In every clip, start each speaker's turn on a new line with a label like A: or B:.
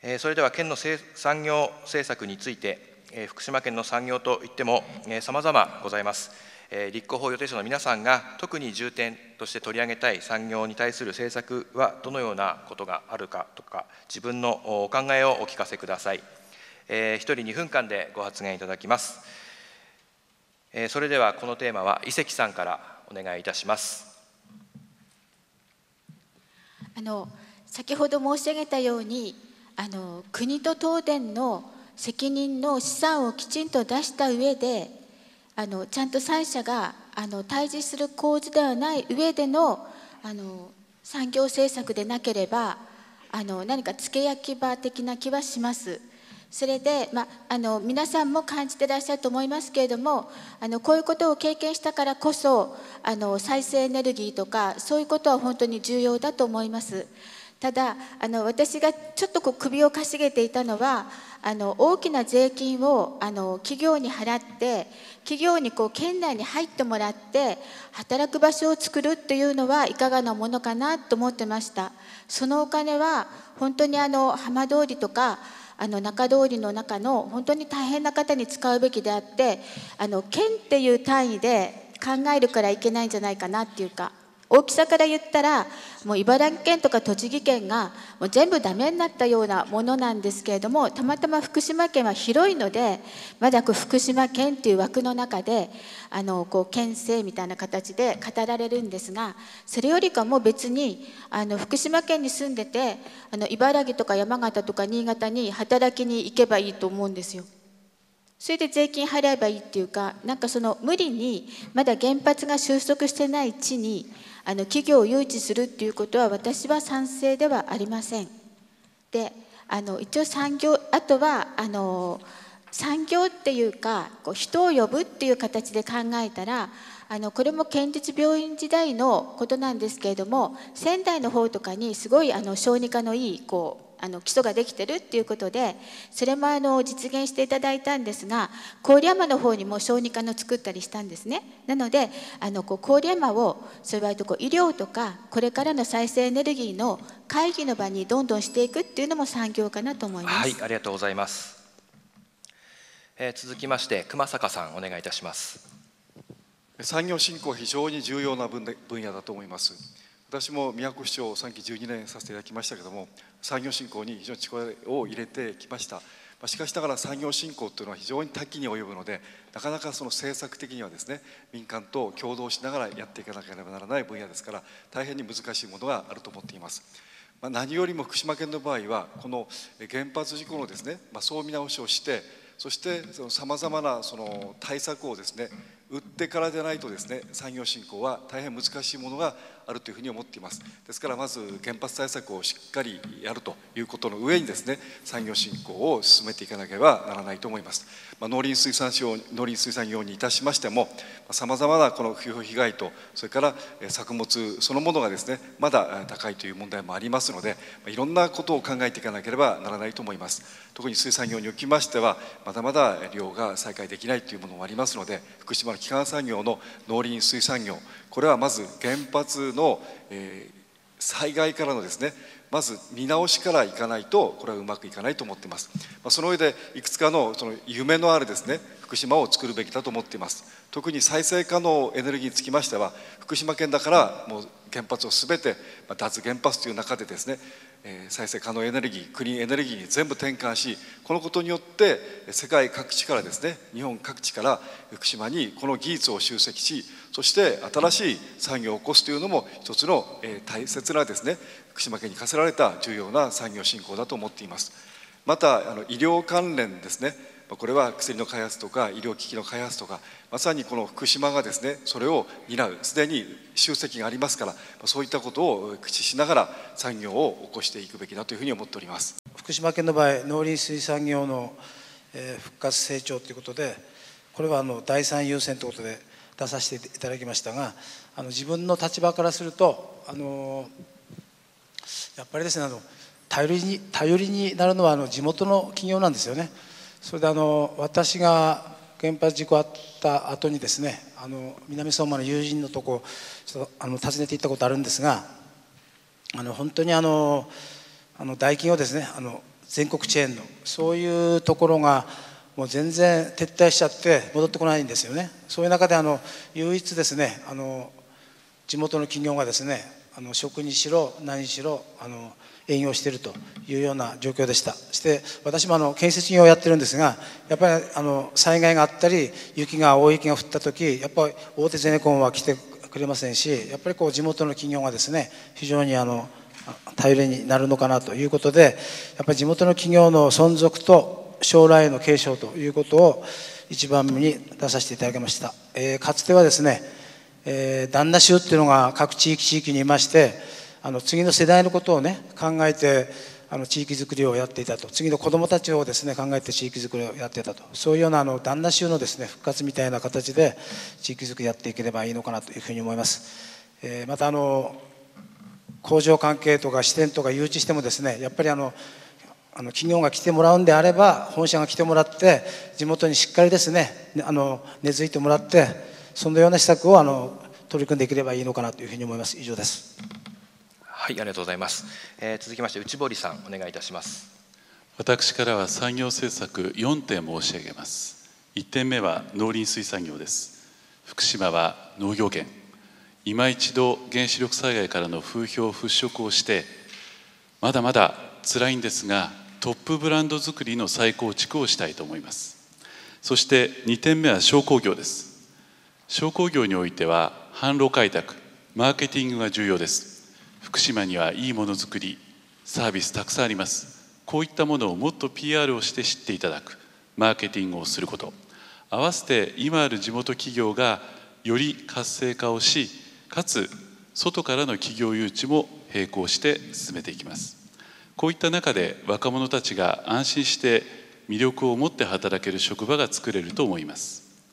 A: それでは県の産業政策について、福島県の産業といってもさまざまございます。立候補予定者の皆さんが特に重点として取り上げたい産業に対する政策はどのようなことがあるかとか、自分のお考えをお聞かせください。1人2分間でご発言いただきます。それではこのテーマは井関さんからお願いいたします。
B: 先ほど申し上げたように、国と東電の責任の試算をきちんと出した上で、ちゃんと3社が対峙する構図ではない上での産業政策でなければ、何か付け焼き場的な気はします。それで、皆さんも感じてらっしゃると思いますけれども、こういうことを経験したからこそ再生エネルギーとかそういうことは本当に重要だと思います。ただ私がちょっと首をかしげていたのは、大きな税金を企業に払って、企業に県内に入ってもらって働く場所を作るっていうのはいかがなものかなと思ってました。そのお金は本当に浜通りとか中通りの中の本当に大変な方に使うべきであって、県っていう単位で考えるからいけないんじゃないかなっていうか、大きさから言ったらもう茨城県とか栃木県がもう全部ダメになったようなものなんですけれども、たまたま福島県は広いのでまだ福島県っていう枠の中で県政みたいな形で語られるんですが、それよりかも別に福島県に住んでて茨城とか山形とか新潟に働きに行けばいいと思うんですよ。それで税金払えばいいっていうか、なんか無理にまだ原発が収束してない地に企業を誘致するっていうことは私は賛成ではありません。で一応あとは産業っていうか人を呼ぶっていう形で考えたらこれも県立病院時代のことなんですけれども、仙台の方とかにすごい小児科のいい基礎ができてるっていうことで、それも実現していただいたんですが、郡山の方にも小児科の作ったりしたんですね。なので郡山をそういうと医療とかこれからの再生エネルギーの会議の場にどんどんしていくっていうのも産業かなと思います。
A: はい、ありがとうございます。続きまして熊坂さんお願いいたします。
C: 産業振興は非常に重要な分野だと思います。私も宮古市長を3期12年させていただきましたけれども、産業振興に非常に力を入れてきました。しかしながら産業振興というのは非常に多岐に及ぶので、なかなか政策的にはですね、民間と共同しながらやっていかなければならない分野ですから、大変に難しいものがあると思っています。何よりも福島県の場合はこの原発事故のですね、総見直しをして、そしてさまざまな対策をですね打ってからでないとですね、産業振興は大変難しいものがあるというふうに思っています。ですからまず原発対策をしっかりやるということの上にですね、産業振興を進めていかなければならないと思います。農林水産業にいたしましても、さまざまなこの風評被害と、それから作物そのものがですねまだ高いという問題もありますので、いろんなことを考えていかなければならないと思います。特に水産業におきましてはまだまだ漁が再開できないというものもありますので、福島の基幹産業の農林水産業、これはまず原発の災害からのですねまず見直しからいかないとこれはうまくいかないと思っています。その上でいくつかの夢のあるですね福島を作るべきだと思っています。特に再生可能エネルギーにつきましては、福島県だからもう原発をすべて脱原発という中でですね、再生可能エネルギー、クリーンエネルギーに全部転換し、このことによって世界各地からですね、日本各地から福島にこの技術を集積し、そして新しい産業を起こすというのも一つの大切なですね福島県に課せられた重要な産業振興だと思っています。また医療関連ですね、これは薬の開発とか医療機器の開発とか、まさにこの福島がですねそれを担う、すでに集積がありますから、そういったことを駆使しながら産業を起こしていくべきだというふうに思っております。
D: 福島県の場合、農林水産業の復活成長ということで、これは第三優先ということで出させていただきましたが、自分の立場からするとやっぱりですね頼りになるのは地元の企業なんですよね。それで私が原発事故あった後にですね南相馬の友人のとこちょっと訪ねて行ったことあるんですが、本当に大企業ですね全国チェーンのそういうところがもう全然撤退しちゃって戻ってこないんですよね。そういう中で唯一ですね地元の企業がですね食にしろ何しろ営業しているというような状況でした。そして私も建設業をやってるんですが、やっぱり災害があったり大雪が降った時、やっぱり大手ゼネコンは来てくれませんし、やっぱり地元の企業がですね非常に頼りになるのかなということで、やっぱり地元の企業の存続と将来への継承ということを一番目に出させていただきました。かつてはですね、旦那衆っていうのが各地域にいまして、次の世代のことをね考えて地域づくりをやっていたと、次の子どもたちをですね考えて地域づくりをやっていたと、そういうような旦那衆のですね復活みたいな形で地域づくりやっていければいいのかなというふうに思います。また工場関係とか支店とか誘致してもですね、やっぱり企業が来てもらうんであれば本社が来てもらって地元にしっかりですね根付いてもらって、そのような施策を取り組んでいければいいのかなというふうに思います。以上です。
A: はい、ありがとうございます。続きまして内堀さんお願いいたします。
E: 私からは産業政策4点申し上げます。1点目は農林水産業です。福島は農業圏、今一度原子力災害からの風評払拭をして、まだまだ辛いんですがトップブランド作りの再構築をしたいと思います。そして2点目は商工業です。商工業においては販路開拓、マーケティングが重要です。福島にはいいものづくり、サービスたくさんあります。こういったものをもっと PR をして知っていただく、マーケティングをすること、合わせて今ある地元企業がより活性化をし、かつ外からの企業誘致も並行して進めていきます。こういった中で若者たちが安心して魅力を持って働ける職場が作れると思います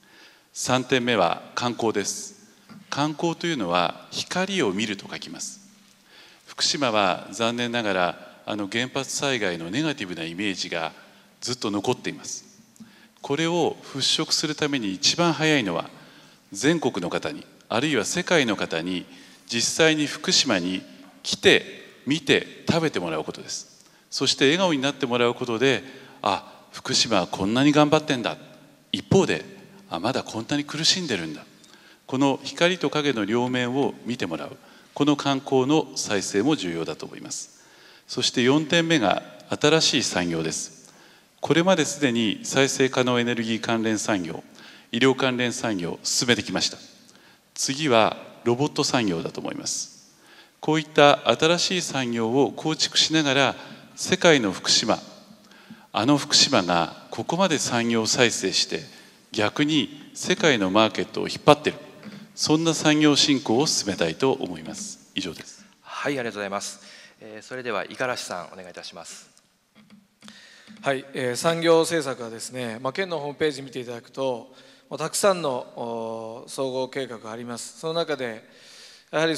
E: 。3点目は観光です。観光というのは光を見ると書きます。福島は残念ながら原発災害のネガティブなイメージがずっと残っています。これを払拭するために一番早いのは全国の方に、あるいは世界の方に実際に福島に来て見て食べてもらうことです。そして笑顔になってもらうことで、福島はこんなに頑張ってんだ、一方でまだこんなに苦しんでるんだ、この光と影の両面を見てもらう、この観光の再生も重要だと思います。そして4点目が新しい産業です。これまですでに再生可能エネルギー関連産業、医療関連産業を進めてきました。次はロボット産業だと思います。こういった新しい産業を構築しながら、世界の福島、福島がここまで産業再生して逆に世界のマーケットを引っ張っている、そんな産業振興を進めたいと思います。以上です。
A: はい、ありがとうございます。それでは五十嵐さんお願いいたします。
F: はい、産業政策はですね、県のホームページ見ていただくとたくさんの総合計画があります。その中でやはり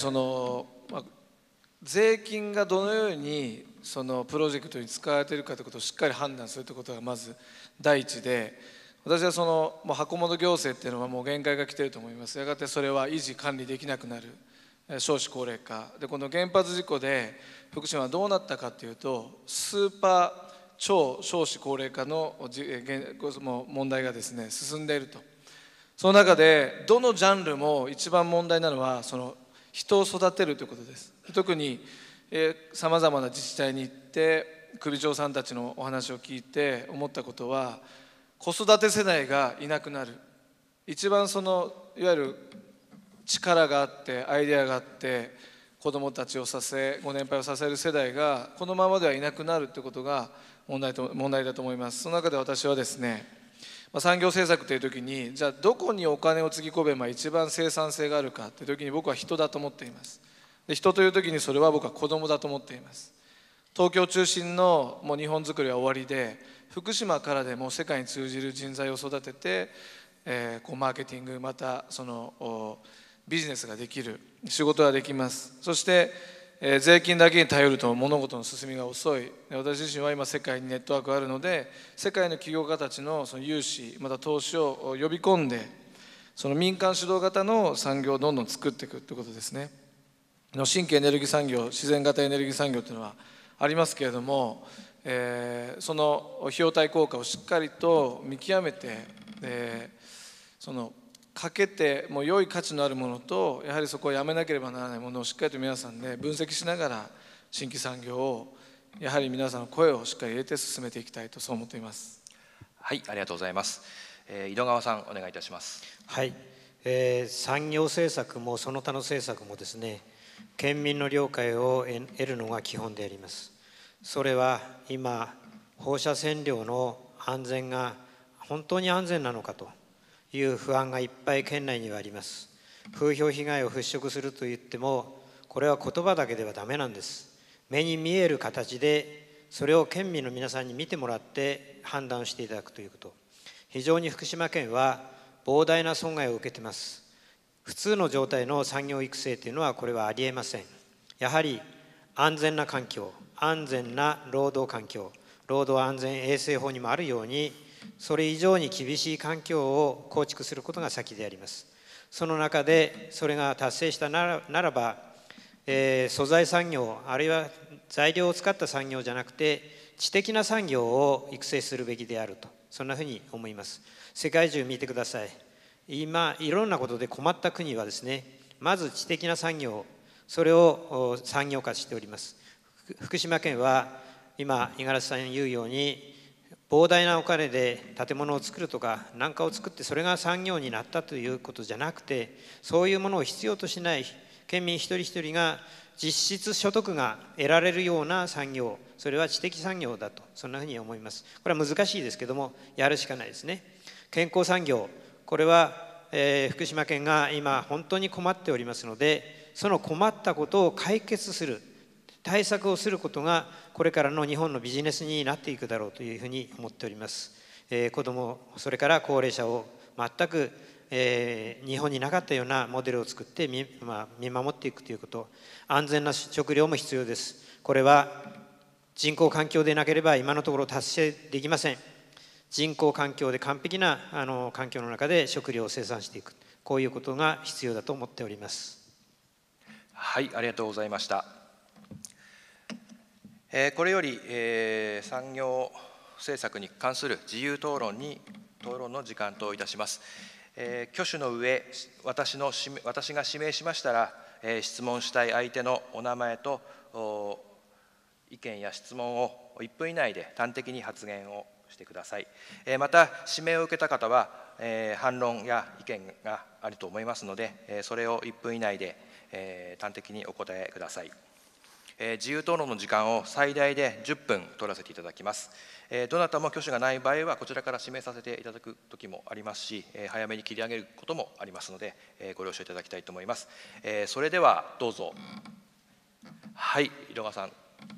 F: 税金がどのようにプロジェクトに使われているかということをしっかり判断するということがまず第一で、私はもう箱物行政っていうのはもう限界が来ていると思います。やがてそれは維持管理できなくなる、少子高齢化で、この原発事故で福島はどうなったかというと、スーパー超少子高齢化の問題がですね進んでいると。その中でどのジャンルも一番問題なのは人を育てるということです。特にさまざまな自治体に行って首長さんたちのお話を聞いて思ったことは、子育て世代がいなくなる、一番いわゆる力があってアイデアがあって子どもたちをご年配を支える世代がこのままではいなくなるということが問題だと思います。その中で私はですね、産業政策という時にじゃあどこにお金をつぎ込めば一番生産性があるかという時に僕は人だと思っています。で、人という時にそれは僕は子どもだと思っています。東京中心のもう日本づくりは終わりで、福島からでも世界に通じる人材を育てて、マーケティングまたビジネスができる、仕事ができます。そして、税金だけに頼ると物事の進みが遅い。私自身は今世界にネットワークがあるので、世界の起業家たちの融資また投資を呼び込んで、民間主導型の産業をどんどん作っていくということですね。新規エネルギー産業、自然型エネルギー産業というのはありますけれども、 その費用対効果をしっかりと見極めて、そのかけても良い価値のあるものと、やはりそこをやめなければならないものをしっかりと皆さんで分析しながら、新規産業をやはり皆さんの声をしっかり入れて進めていきたいと、そう思っています。
A: はい、ありがとうございます。井戸川さん、お願いいたします。
G: はい、産業政策もその他の政策もですね、県民の了解を得るのが基本であります。それは今、放射線量の安全が本当に安全なのかという不安がいっぱい県内にはあります。風評被害を払拭するといっても、これは言葉だけではダメなんです。目に見える形でそれを県民の皆さんに見てもらって判断していただくということ。非常に福島県は膨大な損害を受けています。普通の状態の産業育成というのはこれはありえません。やはり安全な環境、安全な労働環境、労働安全衛生法にもあるように、それ以上に厳しい環境を構築することが先であります。その中でそれが達成したならば、素材産業、あるいは材料を使った産業じゃなくて、知的な産業を育成するべきであると、そんなふうに思います。世界中見てください。今、いろんなことで困った国はですね、まず知的な産業、それを産業化しております。福島県は今、五十嵐さん言うように、膨大なお金で建物を作るとか何かを作って、それが産業になったということじゃなくて、そういうものを必要としない県民一人一人が実質所得が得られるような産業、それは知的産業だと、そんなふうに思います。これは難しいですけども、やるしかないですね。健康産業、これは、福島県が今本当に困っておりますので、その困ったことを解決する対策をすることがこれからの日本のビジネスになっていくだろうというふうに思っております。子ども、それから高齢者を全く、日本になかったようなモデルを作って見守っていくということ、安全な食料も必要です。これは人工環境でなければ今のところ達成できません。人工環境で完璧な環境の中で食料を生産していく、こういうことが必要だと思っております。
A: はい、ありがとうございました。これより、産業政策に関する自由討論の時間といたします。挙手の上、私が指名しましたら、質問したい相手のお名前と意見や質問を1分以内で端的に発言をしてください。また、指名を受けた方は、反論や意見があると思いますので、それを1分以内で端的にお答えください。自由討論の時間を最大で10分取らせていただきます。どなたも挙手がない場合はこちらから指名させていただく時もありますし、早めに切り上げることもありますので、ご了承いただきたいと思います。それではどうぞ。はい、井戸川さん。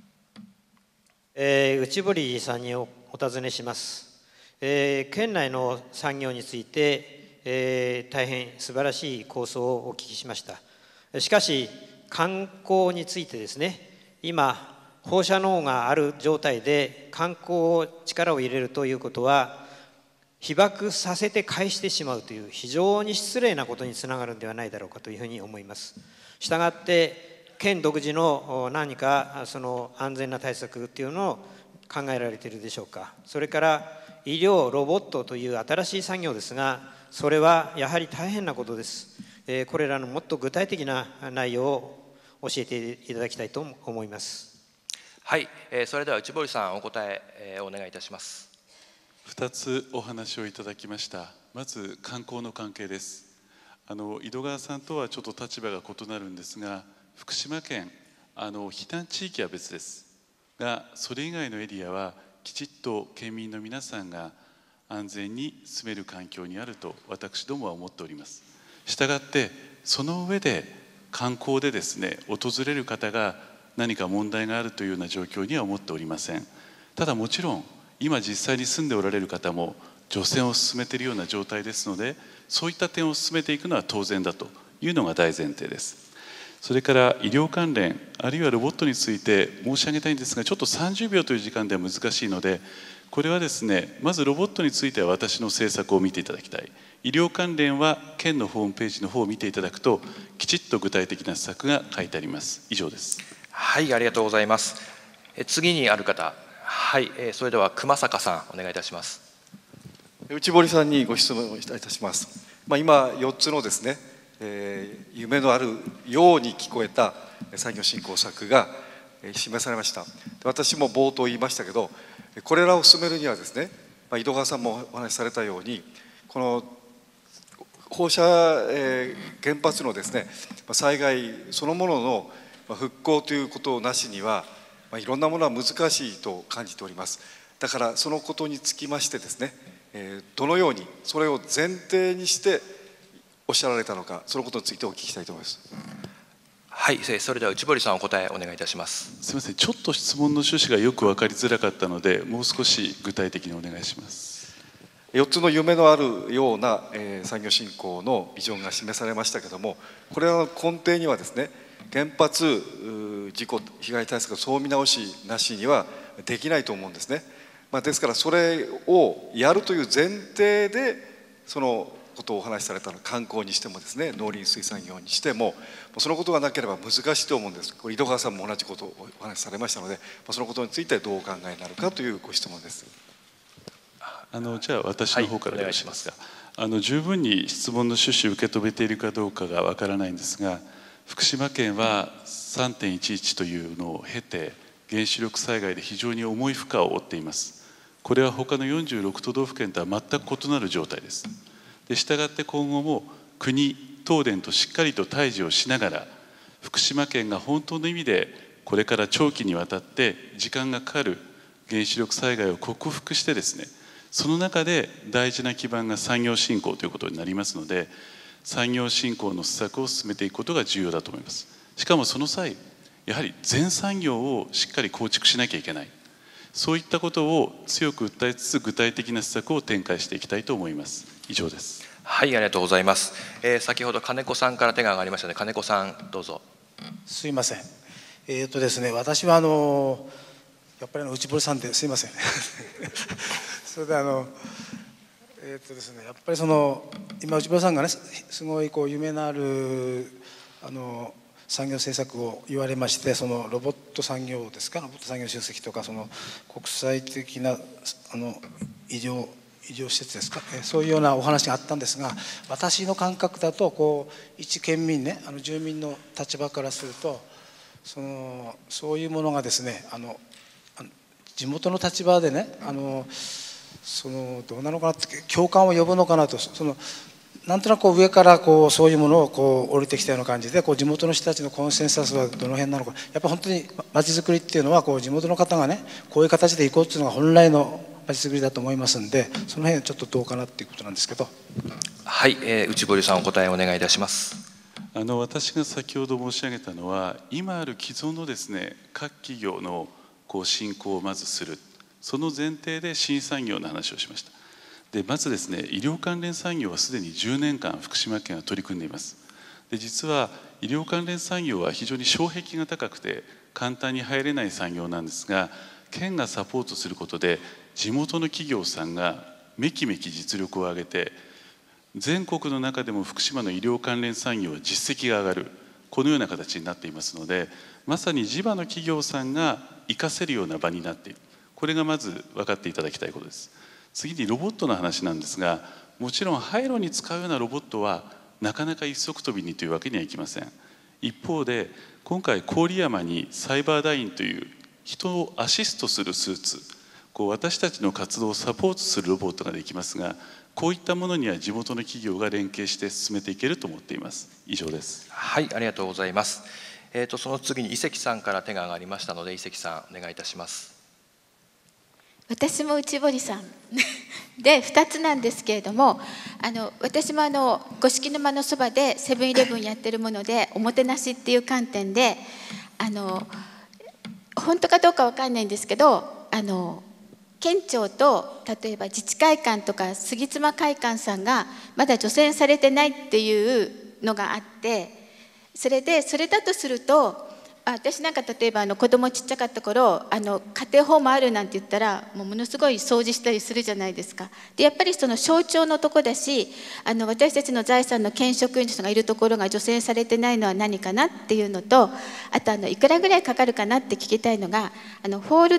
G: 内堀さんにお尋ねします。県内の産業について、大変素晴らしい構想をお聞きしました。しかし観光についてですね、今放射能がある状態で観光を力を入れるということは、被爆させて返してしまうという非常に失礼なことにつながるのではないだろうかというふうに思います。したがって県独自の何かその安全な対策というのを考えられているでしょうか。それから医療ロボットという新しい産業ですが、それはやはり大変なことです。これらのもっと具体的な内容を教えていただきたいと思います。
A: はい、それでは内堀さん、お答えお願いいたします。
E: 2つお話をいただきました。まず観光の関係です。井戸川さんとはちょっと立場が異なるんですが、福島県避難地域は別ですが、それ以外のエリアはきちっと県民の皆さんが安全に住める環境にあると私どもは思っております。したがってその上で観光でですね、訪れる方が何か問題があるというような状況には思っておりません。ただもちろん今実際に住んでおられる方も除染を進めているような状態ですので、そういった点を進めていくのは当然だというのが大前提です。それから医療関連あるいはロボットについて申し上げたいんですが、ちょっと30秒という時間では難しいので、これはですね、まずロボットについては私の政策を見ていただきたい。医療関連は県のホームページの方を見ていただくと、きちっと具体的な施策が書いてあります。以上です。
A: はい、ありがとうございます。次にある方、 はい、それでは熊坂さんお願いいたします。
C: 内堀さんにご質問をいたします。今4つのですね、夢のあるように聞こえた産業振興策が示されました。私も冒頭言いましたけど、これらを進めるにはですね、井戸川さんもお話しされたように、この放射原発のですね、災害そのものの復興ということをなしには、いろんなものは難しいと感じております。だからそのことにつきましてですね、どのようにそれを前提にしておっしゃられたのか、そのことについてお聞きしたいと思います。
A: はい、それでは内堀さんお答えお願いいたします。
E: すみません、ちょっと質問の趣旨がよく分かりづらかったので、もう少し具体的にお願いします。
C: 4つの夢のあるような産業振興のビジョンが示されましたけども、これらの根底にはですね、原発事故被害対策総見直しなしにはできないと思うんですね。ですからそれをやるという前提でそのことをお話しされたの、観光にしてもですね、農林水産業にしてもそのことがなければ難しいと思うんです。これ井戸川さんも同じことをお話しされましたので、そのことについてどうお考えになるかというご質問です。
E: じゃあ私の方からよろしいですか。十分に質問の趣旨を受け止めているかどうかがわからないんですが、福島県は 3.11 というのを経て原子力災害で非常に重い負荷を負っています。これは他の46都道府県とは全く異なる状態です。したがって今後も国、東電としっかりと対峙をしながら、福島県が本当の意味でこれから長期にわたって時間がかかる原子力災害を克服してですね、その中で大事な基盤が産業振興ということになりますので、産業振興の施策を進めていくことが重要だと思います。しかもその際、やはり全産業をしっかり構築しなきゃいけない、そういったことを強く訴えつつ具体的な施策を展開していきたいと思います。以上です。
A: はい、ありがとうございます。先ほど金子さんから手が上がりましたので、金子さんどうぞ。
D: すいません。ですね、私はやっぱり内堀さんですいません。それでですね、やっぱり今内堀さんがね、すごい夢のある産業政策を言われまして、ロボット産業ですか、ロボット産業集積とか、国際的な医療施設ですか、そういうようなお話があったんですが、私の感覚だと一県民ね、住民の立場からするとそういうものがですね、地元の立場でね、どうなのかなって共感を呼ぶのかなと、なんとなく上からそういうものを降りてきたような感じで、地元の人たちのコンセンサスはどの辺なのか、やっぱり本当にまちづくりっていうのは地元の方がね、こういう形でいこうっていうのが本来のまちづくりだと思いますんで、その辺はちょっとどうかなっていうことなんですけど。
A: はい、内堀さんお答えお願いいたします。
E: 私が先ほど申し上げたのは、今ある既存のですね、各企業の振興をまずする、その前提で新産業の話をしました。でまずですね、医療関連産業はすでに10年間福島県は取り組んでいます。で実は医療関連産業は非常に障壁が高くて簡単に入れない産業なんですが、県がサポートすることで地元の企業さんがめきめき実力を上げて、全国の中でも福島の医療関連産業は実績が上がる、このような形になっていますので、まさに地場の企業さんが活かせるような場になっている、これがまず分かっていただきたいことです。次にロボットの話なんですが、もちろん廃炉に使うようなロボットはなかなか一足飛びにというわけにはいきません。一方で今回郡山にサイバーダインという人をアシストするスーツ、私たちの活動をサポートするロボットができますが、こういったものには地元の企業が連携して進めていけると思っています。以上です。
A: はい、ありがとうございます。その次に伊関さんから手が上がりましたので、伊関さんお願いいたします。
B: 私も内堀さんで2つなんですけれども、私も五色沼のそばでセブンイレブンやってるもので、おもてなしっていう観点で本当かどうか分かんないんですけど、県庁と例えば自治会館とか杉妻会館さんがまだ除染されてないっていうのがあって、それだとすると、私なんか例えば子供ちっちゃかった頃家庭訪問あるなんて言ったらものすごい掃除したりするじゃないですか。でやっぱりその象徴のとこだし、私たちの財産の県職員の人がいるところが除染されてないのは何かなっていうのと、あといくらぐらいかかるかなって聞きたいのが、ホールドっ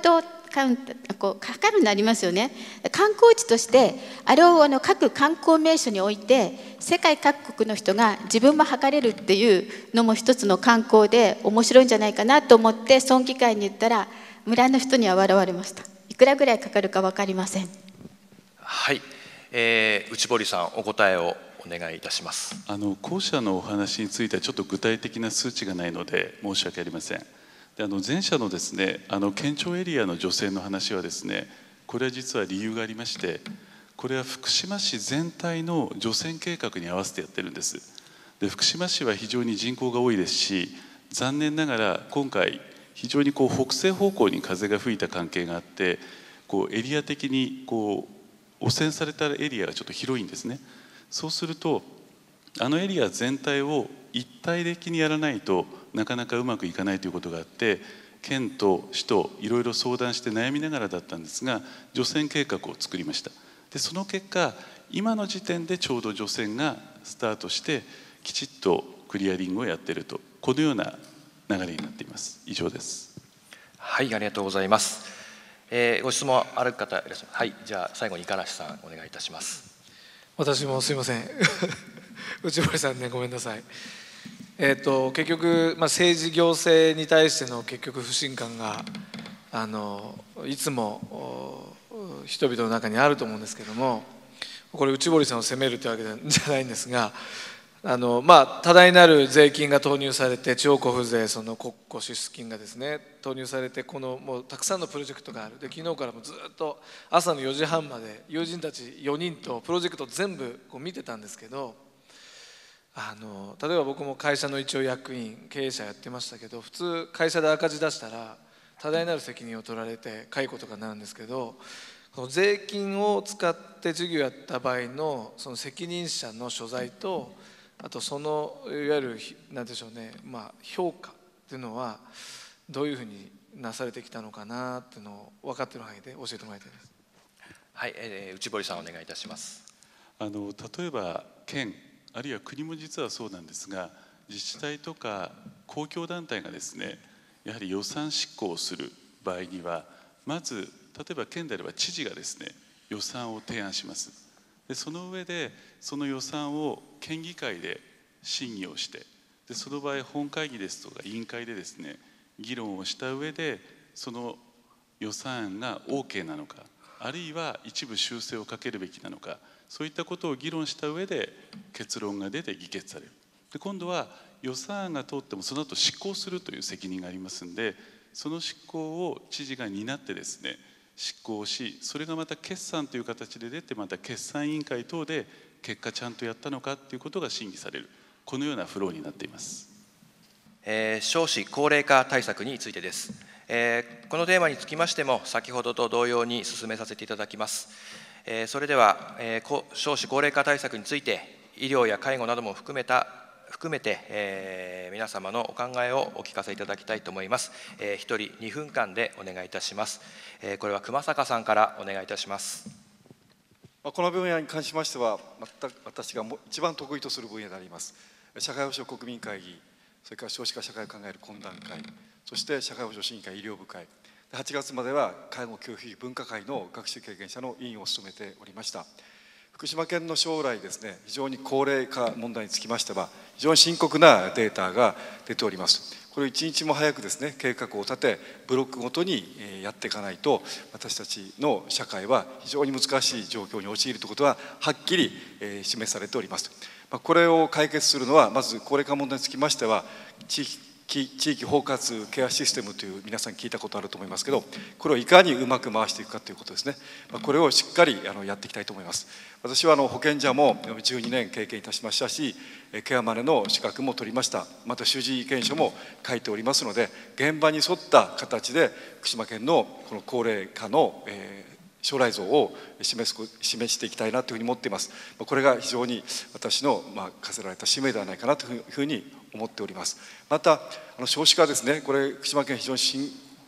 B: かかるのありますよね。観光地としてあれを各観光名所に置いて世界各国の人が自分も測れるっていうのも一つの観光で面白いんじゃないかなと思って村議会に言ったら村の人には笑われました。いくらぐらいかかるか分かりません。
A: はい、内堀さんお答えをお願いいたします。
E: 後者のお話についてはちょっと具体的な数値がないので申し訳ありません。で前者のですね県庁エリアの除染の話はですね、これは実は理由がありまして、これは福島市全体の除染計画に合わせてやってるんです。で福島市は非常に人口が多いですし、残念ながら今回非常に北西方向に風が吹いた関係があって、エリア的に汚染されたエリアがちょっと広いんですね。そうするとエリア全体を一体的にやらないとなかなかうまくいかないということがあって、県と市といろいろ相談して悩みながらだったんですが、除染計画を作りました。でその結果、今の時点でちょうど除染がスタートしてきちっとクリアリングをやっていると、このような流れになっています。以上です。
A: はい、ありがとうございます。ご質問ある方いらっしゃいます。はい、じゃあ最後に五十嵐さんお願いいたします。
F: 私もすいません内堀さんね、ごめんなさい。結局、政治行政に対しての結局不信感がいつも人々の中にあると思うんですけども、これ内堀さんを責めるというわけじゃないんですが、多大なる税金が投入されて、地方交付税、その国庫支出金がですね投入されて、もうたくさんのプロジェクトがある。で昨日からもずっと朝の4時半まで友人たち4人とプロジェクト全部見てたんですけど、例えば僕も会社の一応役員経営者やってましたけど、普通会社で赤字出したら多大なる責任を取られて解雇とかになるんですけど、税金を使って事業やった場合のその責任者の所在と、あとそのいわゆる何でしょうね、評価っていうのはどういうふうになされてきたのかなっていうのを分かっている範囲で教えてもらいたいです。
A: はい、内堀さんお願いいたします。
E: 例えば県あるいは国も実はそうなんですが、自治体とか公共団体がですね、やはり予算執行をする場合には、まず例えば県であれば知事がですね予算を提案します。でその上でその予算を県議会で審議をして、でその場合本会議ですとか委員会でですね議論をした上で、その予算案が OK なのか、あるいは一部修正をかけるべきなのか、そういったことを議論した上で結論が出て議決される。で今度は予算案が通ってもその後執行するという責任がありますので、その執行を知事が担ってですね執行し、それがまた決算という形で出て、また決算委員会等で結果ちゃんとやったのかということが審議される、このようなフローになっています。
A: 少子高齢化対策についてです。このテーマにつきましても先ほどと同様に進めさせていただきます。それでは少子高齢化対策について医療や介護なども含めて、皆様のお考えをお聞かせいただきたいと思います。1人2分間でお願いいたします。これは熊坂さんからお願いいたします。
C: この分野に関しましては、全く私が一番得意とする分野であります。社会保障国民会議、それから少子化社会を考える懇談会、そして社会保障審議会、医療部会、8月までは介護教育費分科会の学習経験者の委員を務めておりました。福島県の将来ですね、非常に高齢化問題につきましては非常に深刻なデータが出ております。これを一日も早くですね計画を立て、ブロックごとにやっていかないと、私たちの社会は非常に難しい状況に陥るということははっきり示されております。これを解決するのは、まず高齢化問題につきましては地域包括ケアシステムという皆さん聞いたことあると思いますけど、これをいかにうまく回していくかということですね。これをしっかりやっていきたいと思います。私は保健所も12年経験いたしましたし、ケアマネの資格も取りました。また主治医検証も書いておりますので、現場に沿った形で福島県のこの高齢化の将来像を示していきたいなというふうに思っています。これが非常に私の課せられた使命ではないかなというふうに思っております。また少子化ですね、これ福島県非常に深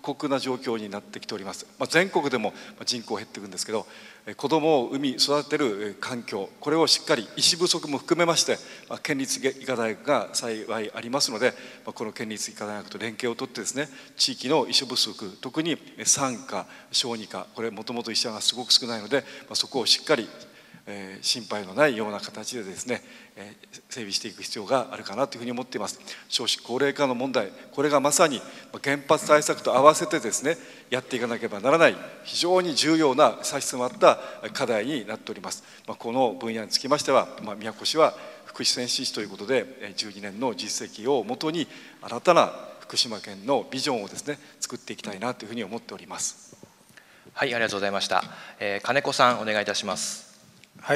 C: 酷な状況になってきております。全国でも人口減っていくんですけど、子どもを産み育てる環境、これをしっかり医師不足も含めまして、県立医科大学が幸いありますので、この県立医科大学と連携を取ってですね、地域の医師不足、特に産科小児科、これもともと医者がすごく少ないので、そこをしっかり心配のないような形でですね、整備していく必要があるかなというふうに思っています。少子高齢化の問題、これがまさに原発対策と合わせてですね、やっていかなければならない非常に重要な差し迫った課題になっております。この分野につきましては、宮古市は福祉先進市ということで12年の実績をもとに新たな福島県のビジョンをですね、作っていきたいなというふうに思っております。
A: はい、ありがとうございました。金子さん、お願いいたします。
D: はい、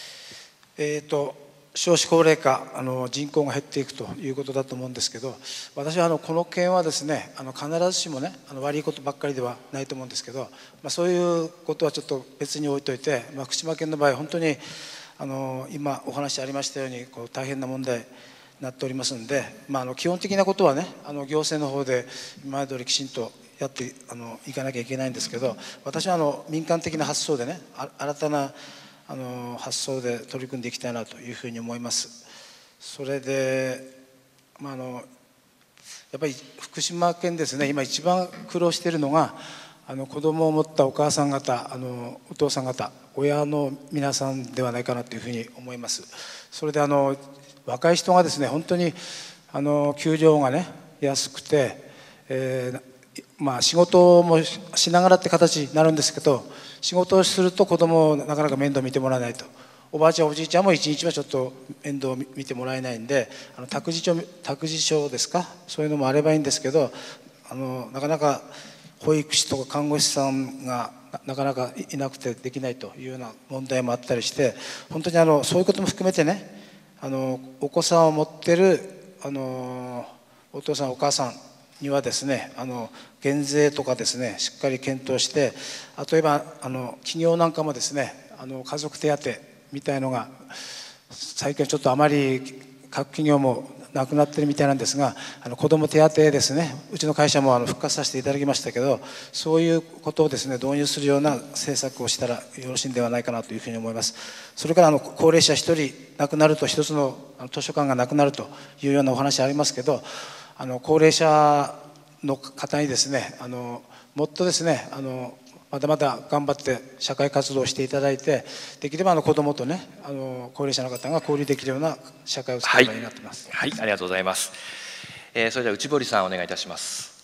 D: 少子高齢化、人口が減っていくということだと思うんですけど、私はこの件はですね、必ずしもね、悪いことばっかりではないと思うんですけど、そういうことはちょっと別に置いといて、福島県の場合、本当に今お話ありましたように大変な問題になっておりますので、基本的なことはね、行政の方で今まで通りきちんとやっていかなきゃいけないんですけど、私は民間的な発想でね、新たな発想で取り組んでいきたいなというふうに思います。それで、やっぱり福島県ですね、今一番苦労しているのが子供を持ったお母さん方、お父さん方、親の皆さんではないかなというふうに思います。それで若い人がですね、本当に給料がね安くて、仕事もしながらって形になるんですけど、仕事をすると子供をなかなか面倒見てもらえないと、おばあちゃんおじいちゃんも一日はちょっと面倒を見てもらえないんで、託児所ですか、そういうのもあればいいんですけど、なかなか保育士とか看護師さんがなかなかいなくてできないというような問題もあったりして、本当にそういうことも含めてね、お子さんを持ってるお父さんお母さんにはですね、減税とかですね、しっかり検討して、例えば企業なんかもですね、家族手当みたいのが最近ちょっとあまり各企業もなくなってるみたいなんですが、子ども手当ですね、うちの会社も復活させていただきましたけど、そういうことをですね、導入するような政策をしたらよろしいんではないかなというふうに思います。それから高齢者1人亡くなると1つの図書館がなくなるというようなお話ありますけど、高齢者の方にですね、もっとですね、まだまだ頑張って社会活動をしていただいて、できれば子どもとね、高齢者の方が交流できるような社会を作ればいいなと思います。
A: はい、はい、ありがとうございます。それでは内堀さん、お願いいたします。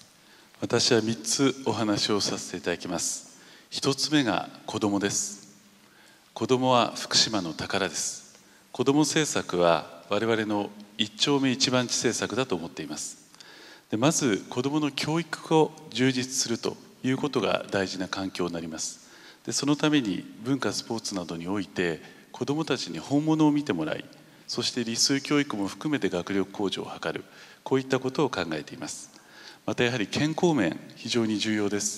E: 私は3つお話をさせていただきます。1つ目が子どもです。子どもは福島の宝です。子ども政策は我々の一丁目一番地政策だと思っています。でまず子どもの教育を充実するということが大事な環境になります。でそのために文化スポーツなどにおいて子どもたちに本物を見てもらい、そして理数教育も含めて学力向上を図る、こういったことを考えています。またやはり健康面、非常に重要です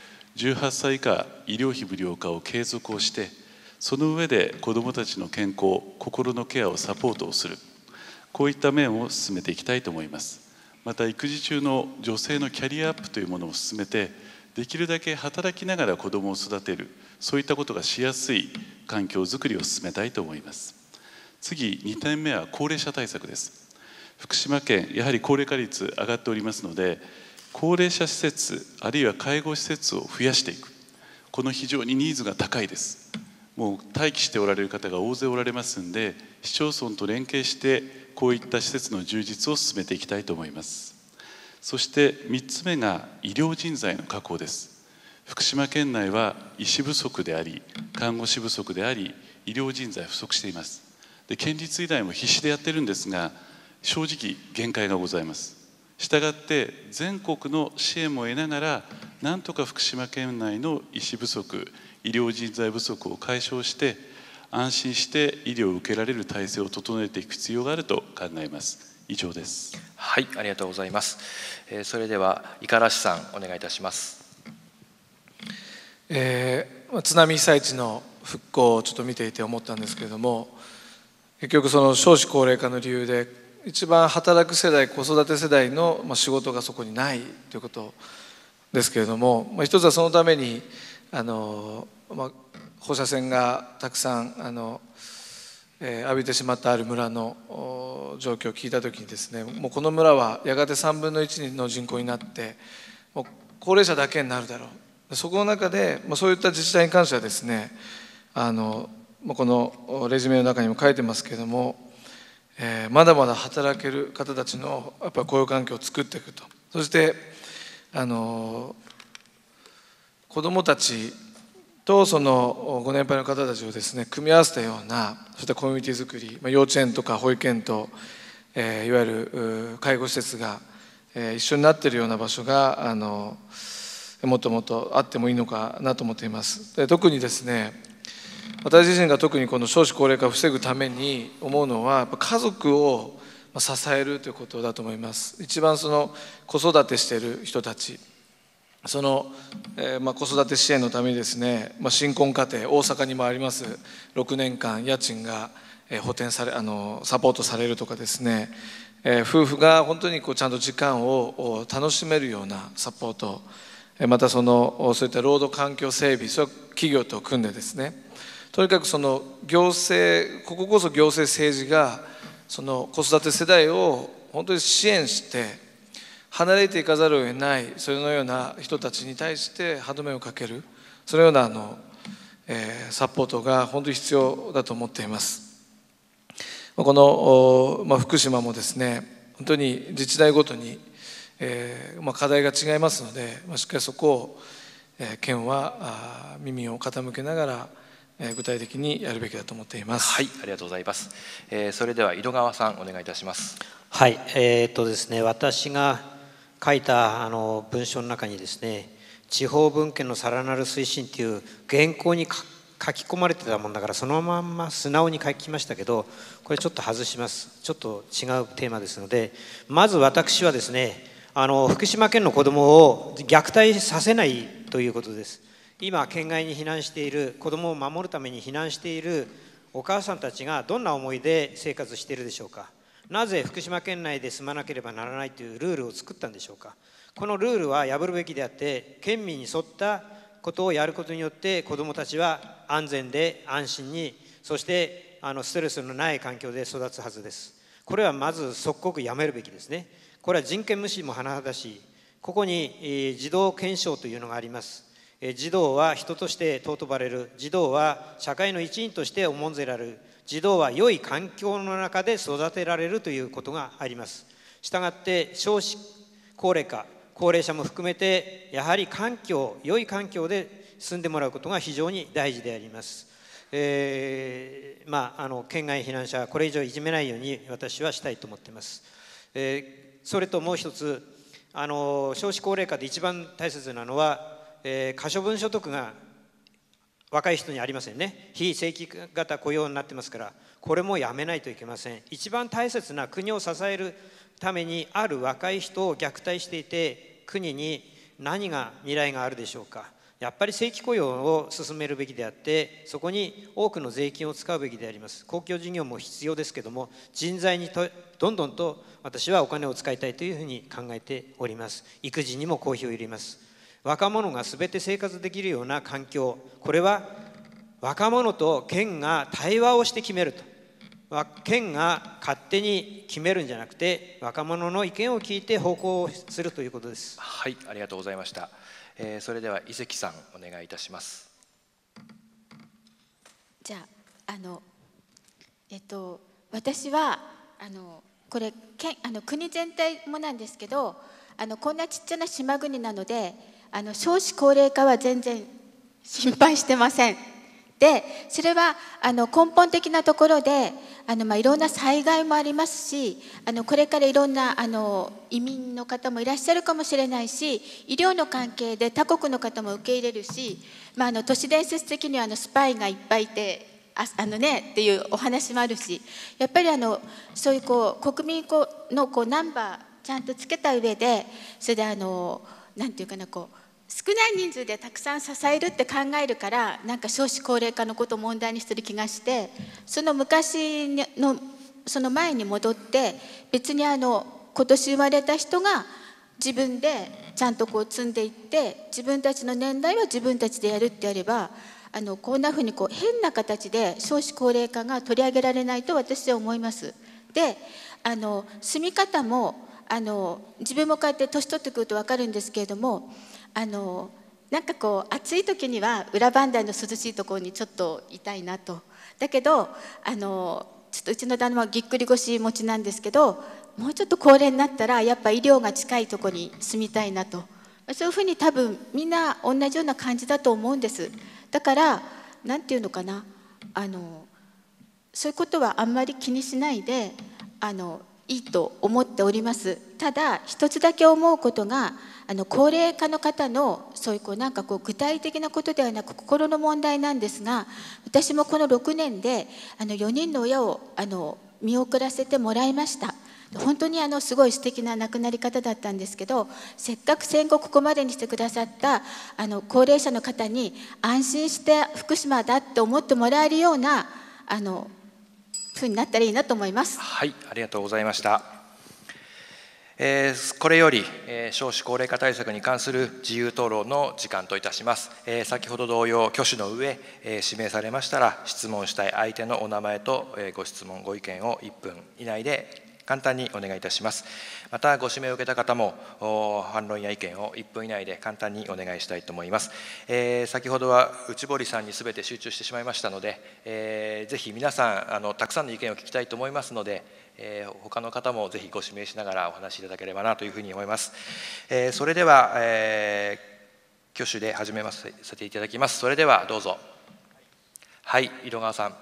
E: 。18歳以下医療費無料化を継続をして、その上で子どもたちの健康、心のケアをサポートをする、こういった面を進めていきたいと思います。また育児中の女性のキャリアアップというものを進めて、できるだけ働きながら子どもを育てる、そういったことがしやすい環境づくりを進めたいと思います。次、2点目は高齢者対策です。福島県、やはり高齢化率上がっておりますので、高齢者施設あるいは介護施設を増やしていく、この非常にニーズが高いです。もう待機しておられる方が大勢おられますんで、市町村と連携してこういった施設の充実を進めていきたいと思います。そして3つ目が医療人材の確保です。福島県内は医師不足であり、看護師不足であり、医療人材不足しています。で県立医大も必死でやってるんですが、正直限界がございます。したがって全国の支援も得ながら、なんとか福島県内の医師不足、医療人材不足を解消して、安心して医療を受けられる体制を整えていく必要があると考えます。以上です。
A: はい、ありがとうございます。それでは五十嵐さん、お願いいたします。
F: 津波被災地の復興をちょっと見ていて思ったんですけれども、結局その少子高齢化の理由で一番働く世代、子育て世代の仕事がそこにないということですけれども、一つはそのために放射線がたくさん浴びてしまったある村の状況を聞いたときにですね、もうこの村はやがて3分の1の人口になってもう高齢者だけになるだろう。そこの中でそういった自治体に関してはですね、このレジュメの中にも書いてますけれども、まだまだ働ける方たちのやっぱり雇用環境を作っていくと。そして子どもたちとそのご年配の方たちをですね組み合わせたような、そういったコミュニティ作り、幼稚園とか保育園と、いわゆる介護施設が、一緒になっているような場所がもっともっとあってもいいのかなと思っています。で特にですね、私自身が特にこの少子高齢化を防ぐために思うのは、やっぱ家族を支えるということだと思います。一番その子育てしている人たち、その子育て支援のためにですね、新婚家庭、大阪にもあります6年間家賃が補填されサポートされるとかですね、夫婦が本当にちゃんと時間を楽しめるようなサポート、またそういった労働環境整備、それは企業と組んでですね、とにかくその行政、ここそ行政政治がその子育て世代を本当に支援して離れていかざるを得ない、そのような人たちに対して歯止めをかける、そのようなサポートが本当に必要だと思っています。この、福島もですね、本当に自治体ごとに、課題が違いますので、しっかりそこを、県は耳を傾けながら具体的にやるべきだと思っています。
A: はい、ありがとうございます。それでは井戸川さんお願いいたします。
G: はい、ですね、私が書いた文章の中にですね、地方分権のさらなる推進という原稿に書き込まれてたもんだから、そのまんま素直に書きましたけど、これちょっと外します。ちょっと違うテーマですので、まず私はですね、福島県の子どもを虐待させないということです。今県外に避難している、子どもを守るために避難しているお母さんたちがどんな思いで生活しているでしょうか。なぜ福島県内で住まなければならないというルールを作ったんでしょうか。このルールは破るべきであって、県民に沿ったことをやることによって子どもたちは安全で安心に、そしてストレスのない環境で育つはずです。これはまず即刻やめるべきですね。これは人権無視も甚だしい。ここに児童憲章というのがあります。児童は人として尊ばれる。児童は社会の一員として重んぜられる。児童は良い環境の中で育てられるということがあります。したがって少子高齢化、高齢者も含めてやはり良い環境で住んでもらうことが非常に大事であります。県外避難者はこれ以上いじめないように私はしたいと思っています。それともう一つ、少子高齢化で一番大切なのは、可処分所得が若い人にありませんね。非正規型雇用になってますから、これもやめないといけません。一番大切な国を支えるためにある若い人を虐待していて、国に何が未来があるでしょうか。やっぱり正規雇用を進めるべきであって、そこに多くの税金を使うべきであります。公共事業も必要ですけども、人材にどんどんと私はお金を使いたいというふうに考えております。育児にも公費を入れます。若者が全て生活できるような環境、これは若者と県が対話をして決めると。県が勝手に決めるんじゃなくて、若者の意見を聞いて方向をするということです。
A: はい、ありがとうございました。それでは伊関さんお願いいたします。
B: じゃあ私はこれ国全体もなんですけど、こんなちっちゃな島国なので少子高齢化は全然心配してません。でそれは根本的なところでいろんな災害もありますし、これからいろんな移民の方もいらっしゃるかもしれないし、医療の関係で他国の方も受け入れるし、都市伝説的にはスパイがいっぱいいてっていうお話もあるし、やっぱりそういう国民のナンバーちゃんとつけた上で、それでなんていうかな、少ない人数でたくさん支えるって考えるから、なんか少子高齢化のことを問題にしてる気がして、その昔のその前に戻って、別に今年生まれた人が自分でちゃんとこう積んでいって、自分たちの年代は自分たちでやるってやれば、こんなふうにこう変な形で少子高齢化が取り上げられないと私は思います。で、住み方も自分もこうやって年取ってくると分かるんですけれども、なんかこう暑い時には裏磐梯の涼しいところにちょっといたいなと。だけどちょっとうちの旦那はぎっくり腰持ちなんですけど、もうちょっと高齢になったらやっぱ医療が近いところに住みたいなと。そういうふうに多分みんな同じような感じだと思うんです。だからなんていうのかな、そういうことはあんまり気にしないでいいと思っております。ただ一つだけ思うことが、高齢化の方のそういうなんか具体的なことではなく心の問題なんですが、私もこの6年で4人の親を見送らせてもらいました。本当にすごい素敵な亡くなり方だったんですけど、せっかく戦後ここまでにしてくださった高齢者の方に安心して福島だって思ってもらえるようなふうになったらいいなと思います。
A: はい、ありがとうございました。これより、少子高齢化対策に関する自由討論の時間といたします。先ほど同様、挙手の上、指名されましたら質問したい相手のお名前と、ご質問ご意見を1分以内で簡単にお願いいたします。またご指名を受けた方も反論や意見を1分以内で簡単にお願いしたいと思います。先ほどは内堀さんに全て集中してしまいましたので、ぜひ皆さんたくさんの意見を聞きたいと思いますので、他の方もぜひご指名しながらお話しいただければなというふうに思います。それでは、挙手で始めさせていただきます。それではどうぞ。はい、井戸川さん。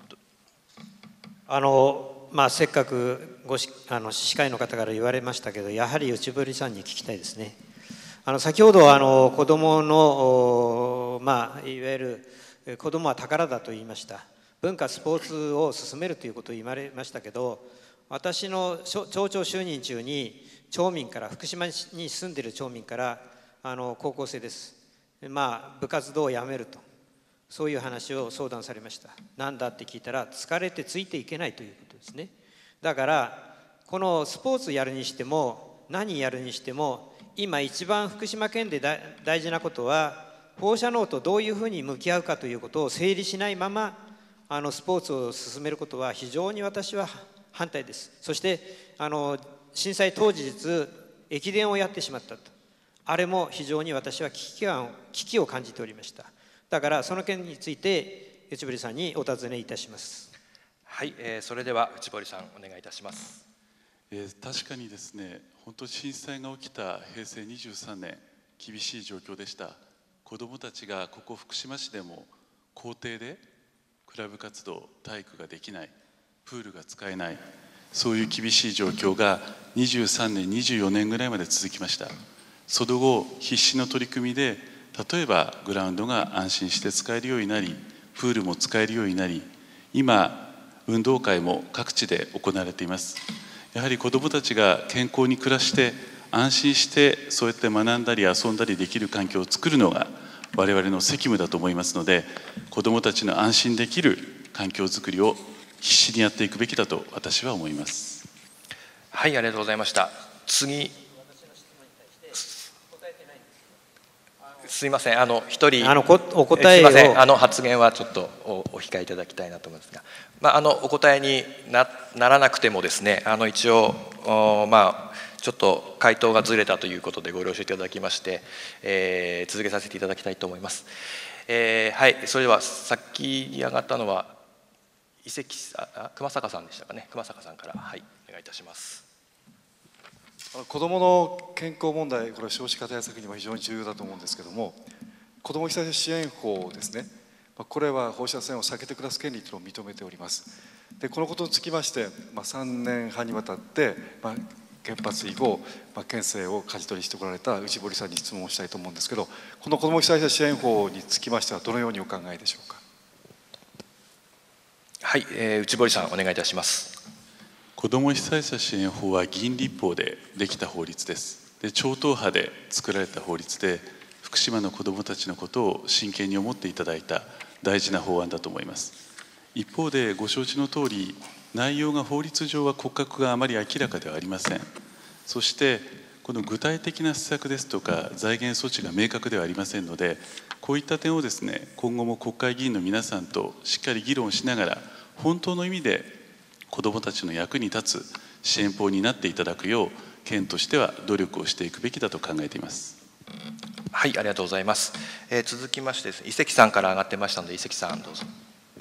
G: せっかく司会の方から言われましたけど、やはり内堀さんに聞きたいですね。先ほど子どもの、いわゆる子どもは宝だと言いました。文化スポーツを進めるということを言われましたけど、私の町長就任中に町民から、福島に住んでいる町民から高校生です、部活動をやめると、そういう話を相談されました。なんだって聞いたら、疲れてついていけないということですね。だからこのスポーツやるにしても何やるにしても、今一番福島県で大事なことは、放射能とどういうふうに向き合うかということを整理しないままスポーツを進めることは非常に私は反対です。そして震災当日駅伝をやってしまったと、あれも非常に私は危機を感じておりました。だからその件について内堀さんにお尋ねいたします。
A: はい、それでは内堀さんお願いいたします。
E: 確かにですね、本当に震災が起きた平成23年、厳しい状況でした。子どもたちがここ福島市でも校庭でクラブ活動、体育ができない、プールが使えない、そういう厳しい状況が23年、24年ぐらいまで続きました。その後、必死の取り組みで、例えばグラウンドが安心して使えるようになり、プールも使えるようになり、今運動会も各地で行われています。やはり子どもたちが健康に暮らして安心してそうやって学んだり遊んだりできる環境を作るのが我々の責務だと思いますので、子どもたちの安心できる環境づくりを必死にやっていくべきだと私は思います。
A: はい、ありがとうございました。次、すいません、一人
G: お答えを、
A: すいません、発言はちょっとお控えいただきたいなと思いますが、お答えに ならなくてもですね、一応ちょっと回答がずれたということでご了承いただきまして、続けさせていただきたいと思います。はい、それでは先に上がったのは熊坂さんでしたかね。熊坂さんから、はい、お願いいたします。
C: 子どもの健康問題、これは少子化対策にも非常に重要だと思うんですけれども、子ども被災者支援法ですね、これは放射線を避けて暮らす権利というのを認めております。でこのことにつきまして、3年半にわたって、原発以後、県政を舵取りしてこられた内堀さんに質問をしたいと思うんですけど、この子ども被災者支援法につきましてはどのようにお考えでしょうか。
A: はい、内堀さんお願いいたします。
E: 子ども被災者支援法は議員立法でできた法律です。で超党派で作られた法律で、福島の子どもたちのことを真剣に思っていただいた大事な法案だと思います。一方でご承知の通り、内容が法律上は骨格があまり明らかではありません。そしてこの具体的な施策ですとか財源措置が明確ではありませんので、こういった点をですね、今後も国会議員の皆さんとしっかり議論しながら、本当の意味で子どもたちの役に立つ支援法になっていただくよう、県としては努力をしていくべきだと考えています。
A: はい、ありがとうございます。続きましてですね、伊関さんから上がってましたので、伊関さんどうぞ。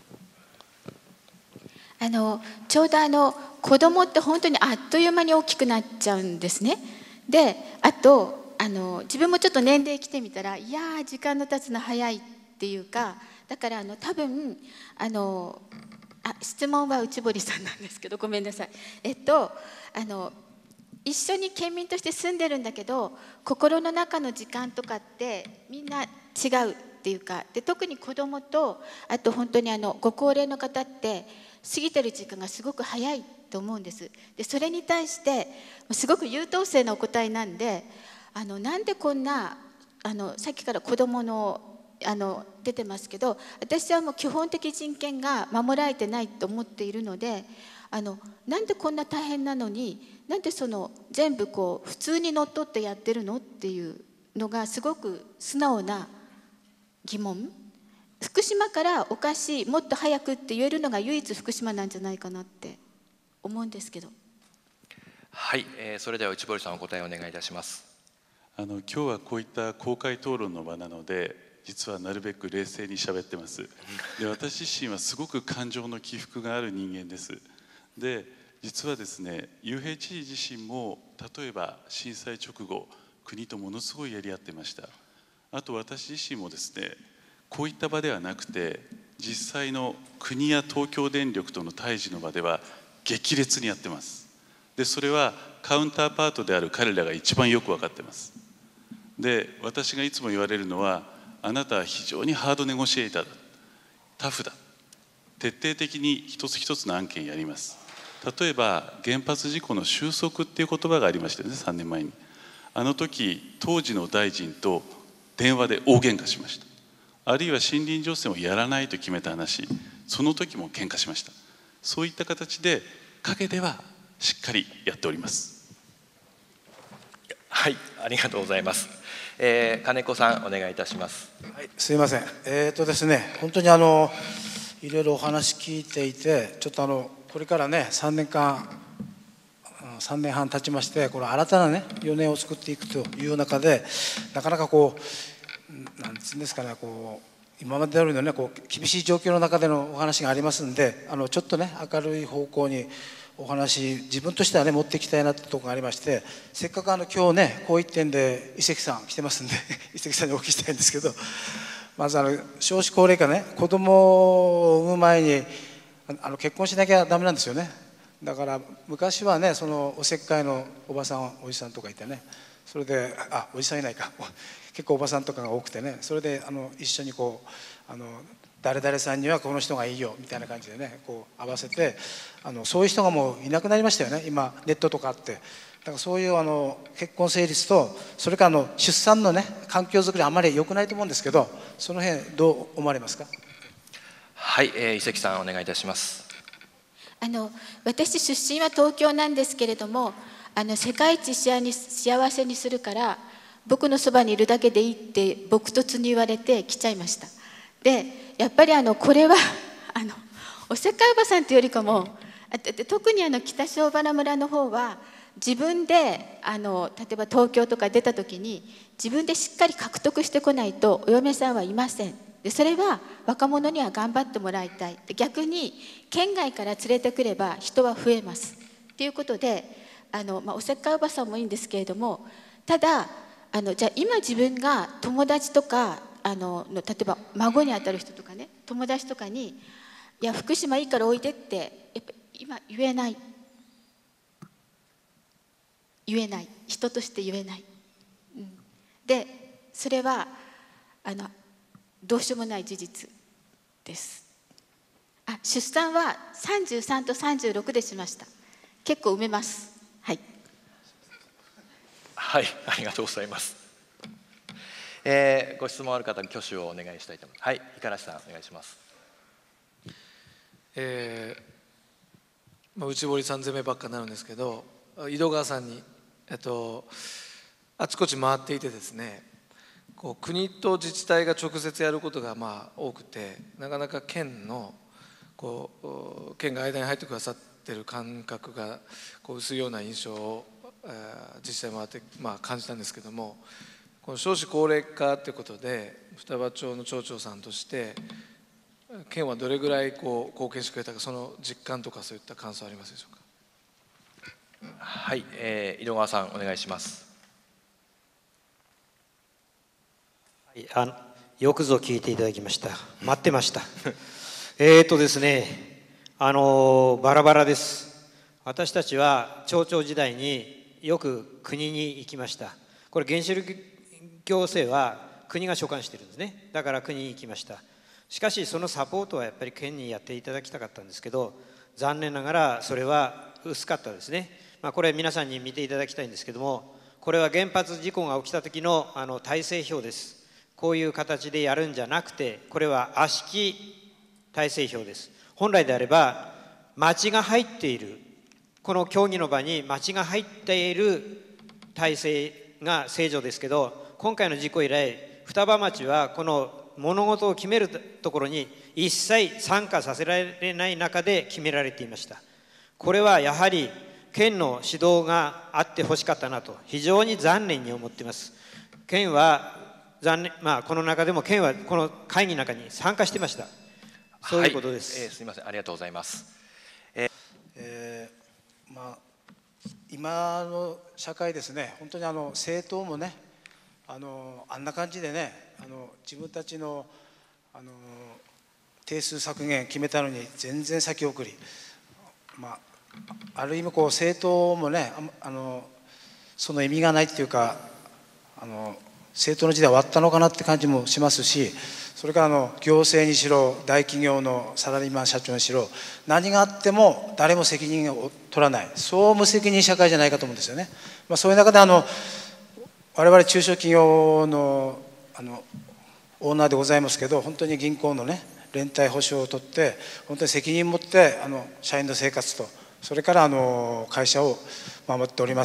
B: ちょうど子供って本当にあっという間に大きくなっちゃうんですね。で、あと自分もちょっと年齢来てみたら、いやー時間の経つの早いっていうか、だから多分質問は内堀さんなんですけど、ごめんなさい。一緒に県民として住んでるんだけど、心の中の時間とかってみんな違うっていうかで、特に子どもと、あと本当にご高齢の方って過ぎてる時間がすごく早いと思うんです。でそれに対してすごく優等生なお答えなんで、なんでこんなさっきから子どもの出てますけど、私はもう基本的人権が守られてないと思っているので、なんでこんな大変なのに、なんで全部普通にのっとってやってるのっていうのがすごく素直な疑問。福島からおかしい、もっと早くって言えるのが唯一福島なんじゃないかなって思うんですけど。
A: はい、それでは内堀さんお答えをお願いいたします。
E: 今日はこういった公開討論の場なので、実はなるべく冷静に喋ってます。で、私自身はすごく感情の起伏がある人間です。で、実はですね、雄平知事自身も例えば震災直後、国とものすごいやり合ってました。あと私自身もですね、こういった場ではなくて、実際の国や東京電力との対峙の場では激烈にやってます。で、それはカウンターパートである彼らが一番よく分かってます。で、私がいつも言われるのは、あなたは非常にハードネゴシエーターだ、タフだ、徹底的に一つ一つの案件やります。例えば原発事故の収束っていう言葉がありましたよね、3年前に。あの時当時の大臣と電話で大喧嘩しました。あるいは森林除染をやらないと決めた話、その時も喧嘩しました。そういった形で陰ではしっかりやっております。
A: はい、ありがとうございます。金子さんお願いいたします。
D: はい、すいません。ですね、本当にいろいろお話聞いていて、ちょっとこれからね3年半経ちまして、これ新たなね4年を作っていくという中で、なかなかなんつうんですかね、今まで通りのね厳しい状況の中でのお話がありますんで、ちょっとね明るい方向にお話、自分としてはね持っていきたいなってところがありまして、せっかく今日ねこう一点で伊関さん来てますんで伊関さんにお聞きしたいんですけど、まず少子高齢化ね、子供を産む前に結婚しなきゃダメなんですよね。だから昔はねおせっかいのおばさんおじさんとかいてね、それでおじさんいないか結構おばさんとかが多くてね、それで一緒に誰々さんにはこの人がいいよみたいな感じでね合わせて、そういう人がもういなくなりましたよね。今ネットとかあって、だからそういう結婚成立と、それから出産のね環境づくりあんまり良くないと思うんですけど、その辺どう思われますか。
A: はい、伊関さんお願いいたします。
B: 私出身は東京なんですけれども、世界一幸せにするから僕のそばにいるだけでいいって朴訥に言われて来ちゃいました。でやっぱりこれはおせっかいおばさんというよりかも、特に北塩原村の方は自分で例えば東京とか出た時に自分でしっかり獲得してこないとお嫁さんはいません。でそれは若者には頑張ってもらいたい。逆に県外から連れてくれば人は増えますということで、おせっかいおばさんもいいんですけれども、ただじゃあ今自分が友達とか例えば孫にあたる人とかね、友達とかに「いや福島いいからおいで」ってやっぱ今言えない、人として言えない、でそれはどうしようもない事実です。出産は33と36でしました。結構埋めます。はい、
A: はい、ありがとうございます。ご質問ある方に挙手をお願いしたいと思います。はい、五十嵐さんお願いします。
F: 内堀さん攻めばっかになるんですけど、井戸川さんにあちこち回っていてですね、国と自治体が直接やることが多くて、なかなか県が間に入ってくださっている感覚が薄いような印象を自治体回って感じたんですけども、この少子高齢化ということで双葉町の町長さんとして県はどれぐらい貢献してくれたか、その実感とかそういった感想ありますでしょうか。
A: はい、井戸川さんお願いします。
G: よくぞ聞いていただきました。待ってました。ですね、バラバラです。私たちは町長時代によく国に行きました。これ原子力行政は国が所管しているんですね。だから国に行きました。しかしそのサポートはやっぱり県にやっていただきたかったんですけど、残念ながらそれは薄かったですね。これ皆さんに見ていただきたいんですけども、これは原発事故が起きた時の体制表です。こういう形でやるんじゃなくて、これは悪しき体制表です。本来であれば町が入っている、この協議の場に町が入っている体制が正常ですけど、今回の事故以来双葉町はこの物事を決めるところに一切参加させられない中で決められていました。これはやはり県の指導があってほしかったなと非常に残念に思っています。県はこの中でも県はこの会議の中に参加していました。そういうことです。
A: はい、すみません、ありがとうございます。
D: 今の社会ですね、本当に政党もね、あんな感じでね、自分たちの定数削減決めたのに全然先送り、ある意味政党もね、その意味がないっていうか、政党の時代は終わったのかなって感じもしますし、それから行政にしろ大企業のサラリーマン社長にしろ、何があっても誰も責任を取らない、そう無責任社会じゃないかと思うんですよね。そういう中で我々中小企業のオーナーでございますけど、本当に銀行のね連帯保証を取って本当に責任を持って社員の生活と、それから会社を守っております。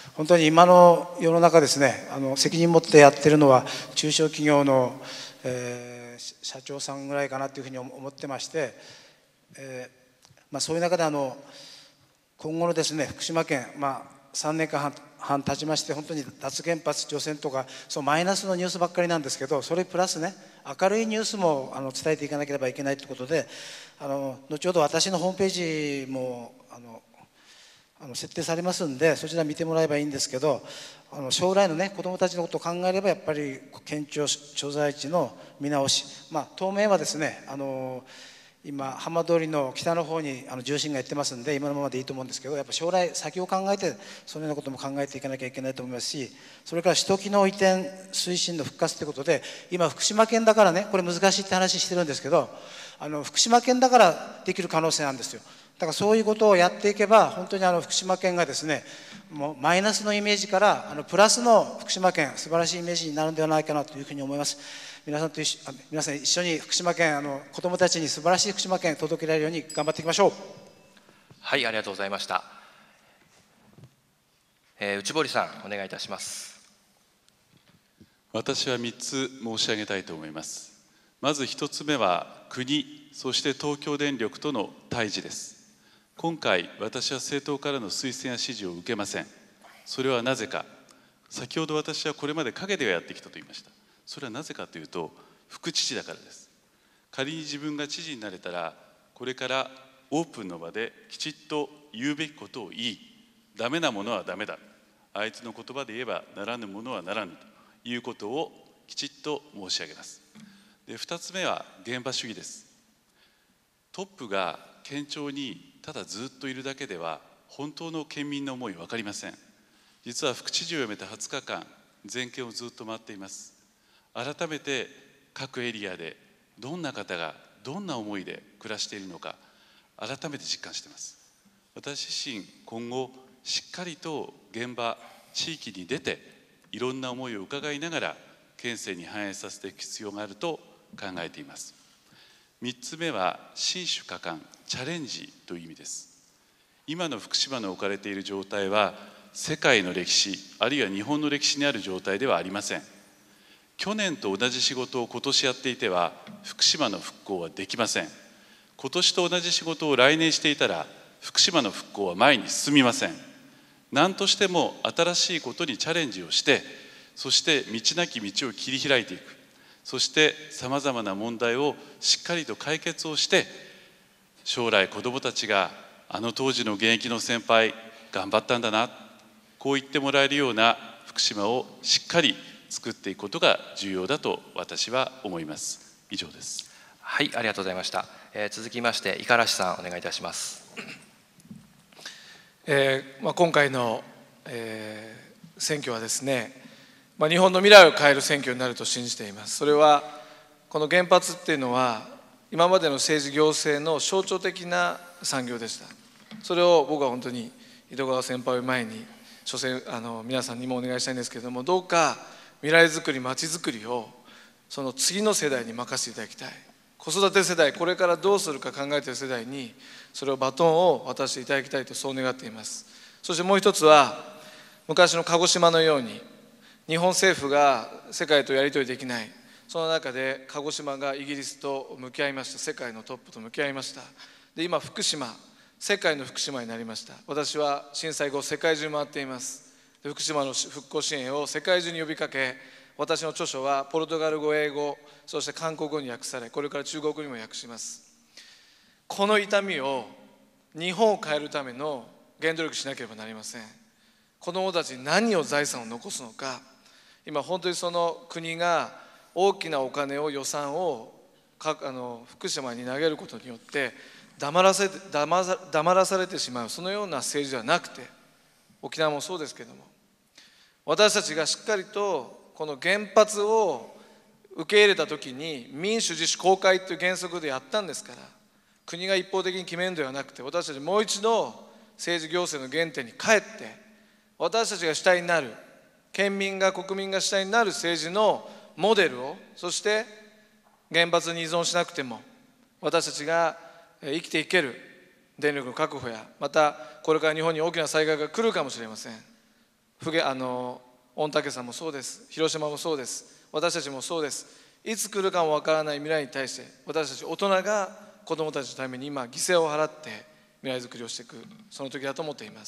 D: 本当に今の世の中ですね、責任を持ってやってるのは中小企業の社長さんぐらいかなというふうに思ってまして、そういう中で今後のですね福島県、3年間半経ちまして、本当に脱原発除染とかマイナスのニュースばっかりなんですけど、それプラスね明るいニュースも伝えていかなければいけないということで、後ほど私のホームページも設定されますんで、そちら見てもらえばいいんですけど、将来のね子どもたちのことを考えればやっぱり県庁所在地の見直し、当面はですね今浜通りの北の方に重心がいってますんで、今のままでいいと思うんですけど、やっぱ将来先を考えてそのようなことも考えていかなきゃいけないと思いますし、それから首都機能移転推進の復活ということで、今福島県だからねこれ難しいって話してるんですけど、福島県だからできる可能性なんですよ。だからそういうことをやっていけば、本当に福島県がですね、もうマイナスのイメージからプラスの福島県、素晴らしいイメージになるんではないかなというふうに思います。皆さん一緒に福島県、子どもたちに素晴らしい福島県届けられるように頑張っていきましょう。
A: はい、ありがとうございました。内堀さんお願いいたします。
E: 私は3つ申し上げたいと思います。まず1つ目は国、そして東京電力との対峙です。今回私は政党からの推薦や支持を受けません。それはなぜか、先ほど私はこれまで陰ではやってきたと言いました。それはなぜかというと、副知事だからです。仮に自分が知事になれたら、これからオープンの場できちっと言うべきことを言い、ダメなものはダメだ、あいつの言葉で言えばならぬものはならぬということをきちっと申し上げます。で、2つ目は現場主義です。トップが県庁にただずっといるだけでは本当の県民の思い分かりません。実は副知事を辞めて20日間全県をずっと回っています。改めて各エリアでどんな方がどんな思いで暮らしているのか改めて実感しています。私自身今後しっかりと現場地域に出ていろんな思いを伺いながら県政に反映させていく必要があると考えています。3つ目は新種果敢チャレンジという意味です。今の福島の置かれている状態は世界の歴史、あるいは日本の歴史にある状態ではありません。去年と同じ仕事を今年やっていては、福島の復興はできません。今年と同じ仕事を来年していたら、福島の復興は前に進みません。何としても新しいことにチャレンジをして、そして道なき道を切り開いていく。そしてさまざまな問題をしっかりと解決をして、将来子どもたちがあの当時の現役の先輩頑張ったんだな、こう言ってもらえるような福島をしっかり作っていくことが重要だと私は思います。以上です。
A: はい、ありがとうございました。続きまして五十嵐さんお願いいたします。
F: 今回の、選挙はですね、日本の未来を変える選挙になると信じています。それはこの原発っていうのは今までの政治行政の象徴的な産業でした。それを僕は本当に井戸川先輩を前に所詮皆さんにもお願いしたいんですけれども、どうか未来づくり、まちづくりをその次の世代に任せていただきたい。子育て世代、これからどうするか考えている世代にそれをバトンを渡していただきたいと、そう願っています。そしてもう一つは、昔の鹿児島のように日本政府が世界とやり取りできない、その中で鹿児島がイギリスと向き合いました。世界のトップと向き合いました。で、今福島、世界の福島になりました。私は震災後世界中回っています。で、福島の復興支援を世界中に呼びかけ、私の著書はポルトガル語、英語、そして韓国語に訳され、これから中国語にも訳します。この痛みを日本を変えるための原動力しなければなりません。子どもたちに何を財産を残すのか、今本当にその国が大きなお金を、予算を福島に投げることによって黙らされてしまう、そのような政治ではなくて、沖縄もそうですけれども、私たちがしっかりとこの原発を受け入れたときに民主自主公開という原則でやったんですから、国が一方的に決めるのではなくて、私たちもう一度政治行政の原点に帰って、私たちが主体になる、県民が国民が主体になる政治のモデルを、そして原発に依存しなくても私たちが生きていける電力の確保や、またこれから日本に大きな災害が来るかもしれません。御嶽山もそうです。広島もそうです。私たちもそうです。いつ来るかもわからない未来に対して、私たち大人が子どもたちのために今犠牲を払って未来づくりをしていく、その時だと思っています。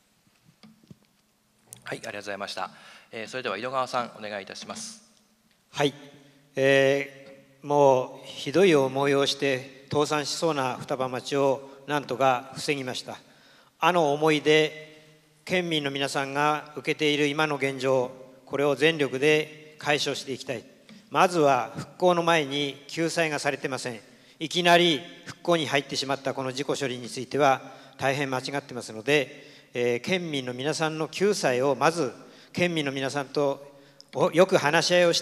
A: はい、ありがとうございました。それでは井戸川さんお願いいたします。
G: はい、もうひどい思いをして倒産しそうな双葉町をなんとか防ぎました。あの思いで県民の皆さんが受けている今の現状、これを全力で解消していきたい。まずは復興の前に救済がされてません。いきなり復興に入ってしまったこの事故処理については大変間違ってますので、県民の皆さんの救済をまず県民の皆さんとよく話し合いをして、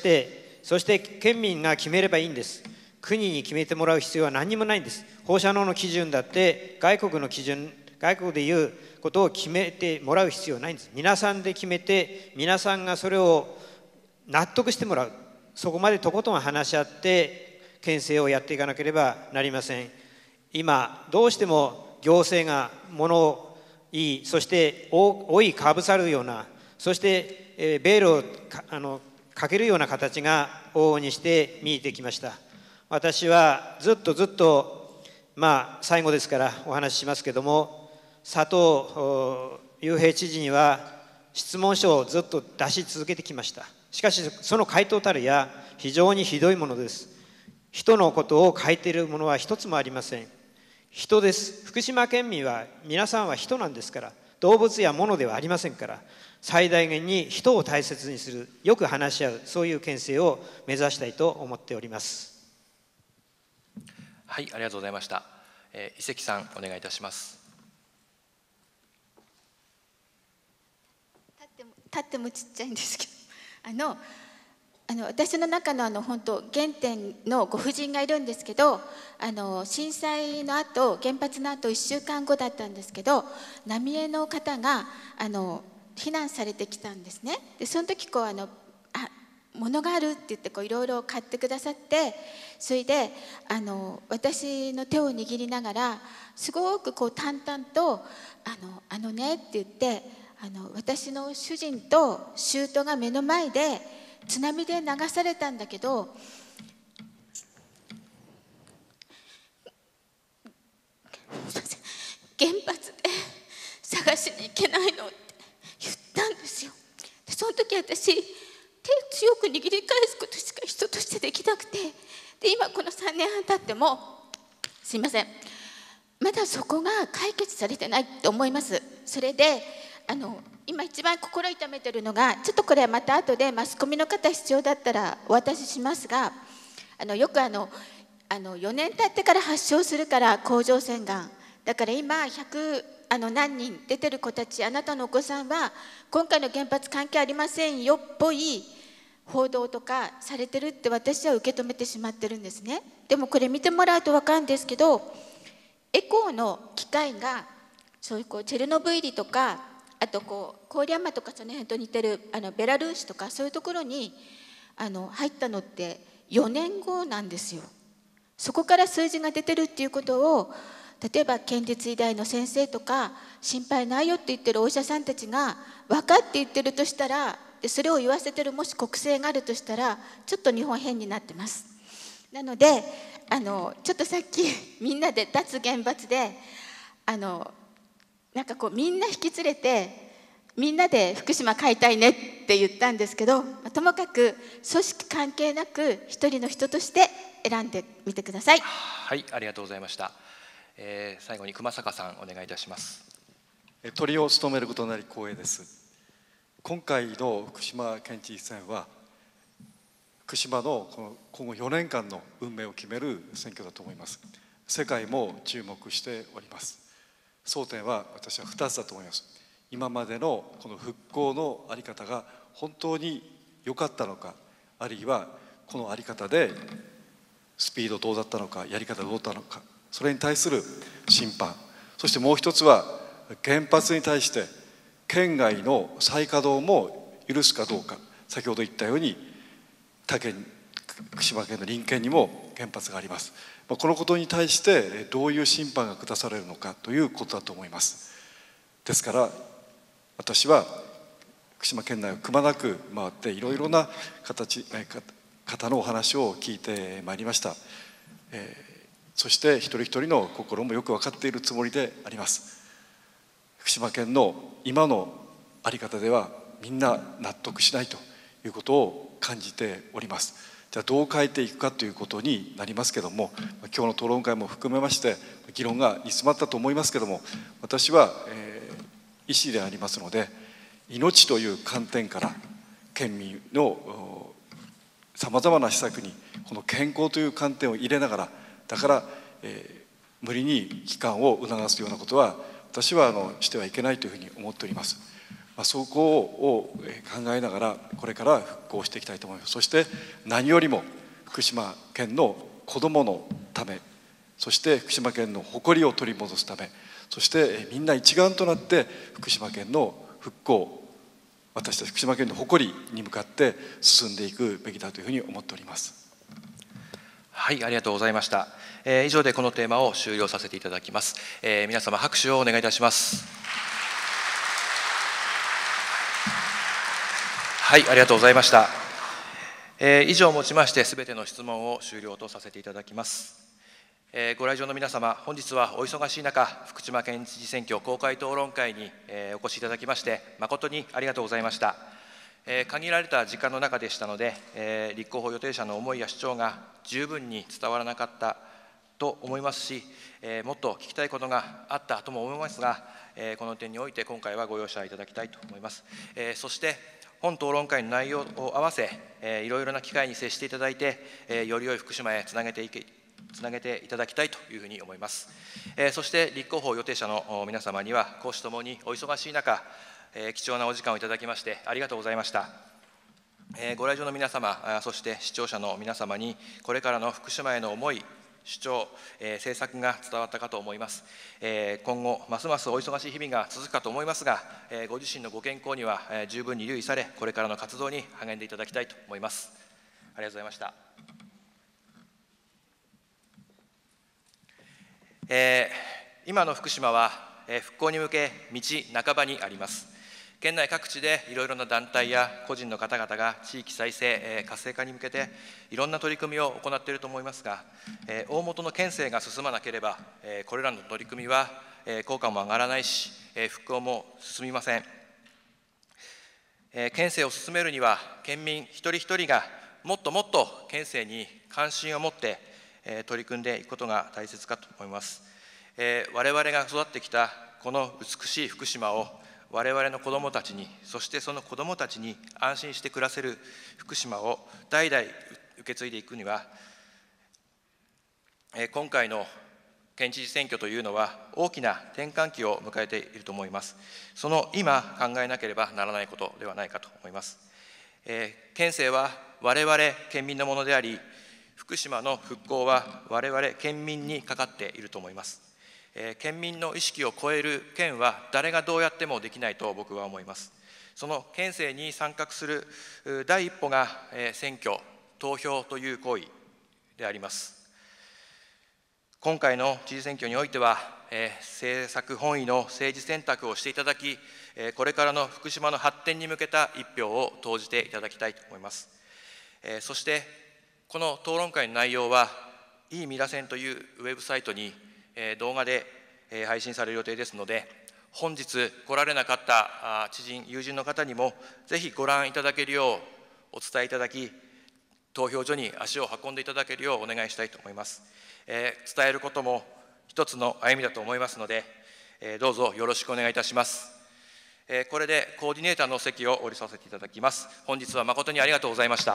G: そして県民が決めればいいんです。国に決めてもらう必要は何にもないんです。放射能の基準だって外国の基準、外国でいうことを決めてもらう必要はないんです。皆さんで決めて、皆さんがそれを納得してもらう、そこまでとことん話し合って県政をやっていかなければなりません。今どうしても行政が物を言い、そして追いかぶさるような、そしてベールをかけるような形が往々にして見えてきました。私はずっと最後ですからお話ししますけども、佐藤雄平知事には質問書をずっと出し続けてきました。しかしその回答たるや非常にひどいものです。人のことを書いているものは一つもありません。人です。福島県民は皆さんは人なんですから、動物や物ではありませんから、最大限に人を大切にする、よく話し合う、そういう県政を目指したいと思っております。
A: はい、ありがとうございました。伊関さんお願いいたします。
B: 立ってもちっちゃいんですけど、私の中の本当原点のご婦人がいるんですけど、震災の後、原発の後1週間後だったんですけど、浪江の方が避難されてきたんですね。でその時物があるって言っていろいろ買ってくださって、それで私の手を握りながらすごく淡々と「ね」って言って私の主人と舅が目の前で津波で流されたんだけど、原発で探しに行けないのって言ったんですよ。でその時私、手強く握り返すことしか人としてできなくて、で今この3年半経ってもすいません、まだそこが解決されてないと思います。それで今一番心痛めてるのが、ちょっとこれはまた後でマスコミの方必要だったらお渡ししますが、よく4年経ってから発症するから甲状腺がんだから今100何人出てる子たち、あなたのお子さんは今回の原発関係ありませんよっぽい報道とかされてるって私は受け止めてしまってるんですね。でもこれ見てもらうと分かるんですけど、エコーの機械がそういうチェルノブイリとか、あと郡山とかその辺と似てるベラルーシとかそういうところに入ったのって4年後なんですよ。そこから数字が出てるっていうことを、例えば県立医大の先生とか心配ないよって言ってるお医者さんたちが分かって言ってるとしたら、でそれを言わせてるもし国政があるとしたら、ちょっと日本変になってます。なのでちょっとさっきみんなで脱原発でなんかみんな引き連れてみんなで福島買いたいねって言ったんですけど、ともかく組織関係なく一人の人として選んでみてください。
A: はい、ありがとうございました。最後に熊坂さんお願いいたします。
C: トリを務めることになり光栄です。今回の福島県知事選は福島の今後4年間の運命を決める選挙だと思います。世界も注目しております。争点は私は2つだと思います。今までのこの復興の在り方が本当に良かったのか、あるいはこの在り方でスピードどうだったのか、やり方どうだったのか、それに対する審判、そしてもう一つは原発に対して県外の再稼働も許すかどうか。先ほど言ったように他県、福島県の隣県にも原発があります。このことに対してどういう審判が下されるのかということだと思います。ですから私は福島県内をくまなく回っていろいろな方のお話を聞いてまいりました。そして一人一人の心もよく分かっているつもりであります。福島県の今の在り方ではみんな納得しないということを感じております。じゃあどう変えていくかということになりますけども、今日の討論会も含めまして議論が煮詰まったと思いますけども、私は、医師でありますので、命という観点から県民のさまざまな施策にこの健康という観点を入れながら、だから、無理に帰還を促すようなことは私はしてはいけないというふうに思っております。そこを考えながらこれから復興していきたいと思います。そして何よりも福島県の子どものため、そして福島県の誇りを取り戻すため、そしてみんな一丸となって福島県の復興、私たち福島県の誇りに向かって進んでいくべきだというふうに思っております。
A: はい、ありがとうございました。以上でこのテーマを終了させていただきます。皆様拍手をお願いいたします。はい、ありがとうございました。以上をもちましてすべての質問を終了とさせていただきます。ご来場の皆様、本日はお忙しい中、福島県知事選挙公開討論会にお越しいただきまして誠にありがとうございました。限られた時間の中でしたので、立候補予定者の思いや主張が十分に伝わらなかったと思いますし、もっと聞きたいことがあったとも思いますが、この点において今回はご容赦いただきたいと思います。そして本討論会の内容を合わせ、いろいろな機会に接していただいて、より良い福島へつなげていただきたいというふうに思います。そして立候補予定者の皆様には公私ともにお忙しい中、貴重なお時間をいただきましてありがとうございました。ご来場の皆様、そして視聴者の皆様にこれからの福島への思い、主張、政策が伝わったかと思います。今後ますますお忙しい日々が続くかと思いますが、ご自身のご健康には十分に留意され、これからの活動に励んでいただきたいと思います。ありがとうございました。今の福島は復興に向け道半ばにあります。 県内各地でいろいろな団体や個人の方々が地域再生、活性化に向けていろんな取り組みを行っていると思いますが、大元の県政が進まなければ、これらの取り組みは効果も上がらないし、復興も進みません。県政を進めるには、県民一人一人がもっともっと県政に関心を持って取り組んでいくことが大切かと思います。我々が育ってきたこの美しい福島を我々の子どもたちに、そしてその子どもたちに安心して暮らせる福島を代々受け継いでいくには、今回の県知事選挙というのは大きな転換期を迎えていると思います。その今考えなければならないことではないかと思います。県政は我々県民のものであり、福島の復興は我々県民にかかっていると思います。県民の意識を超える県は誰がどうやってもできないと僕は思います。その県政に参画する第一歩が選挙、投票という行為であります。今回の知事選挙においては、政策本位の政治選択をしていただき、これからの福島の発展に向けた一票を投じていただきたいと思います。そして、この討論会の内容は、いいミラセンというウェブサイトに動画で配信される予定ですので、本日来られなかった知人、友人の方にも、ぜひご覧いただけるようお伝えいただき、投票所に足を運んでいただけるようお願いしたいと思います。伝えることも一つの歩みだと思いますので、どうぞよろしくお願いいたします。これでコーディネーターの席を降りさせていただきます。本日は誠にありがとうございました。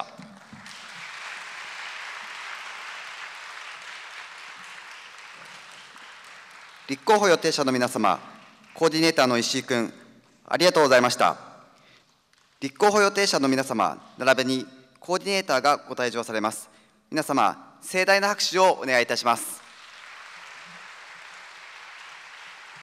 H: 立候補予定者の皆様、コーディネーターの石井君、ありがとうございました。立候補予定者の皆様、並びにコーディネーターがご退場されます。皆様、盛大な拍手をお願いいたします。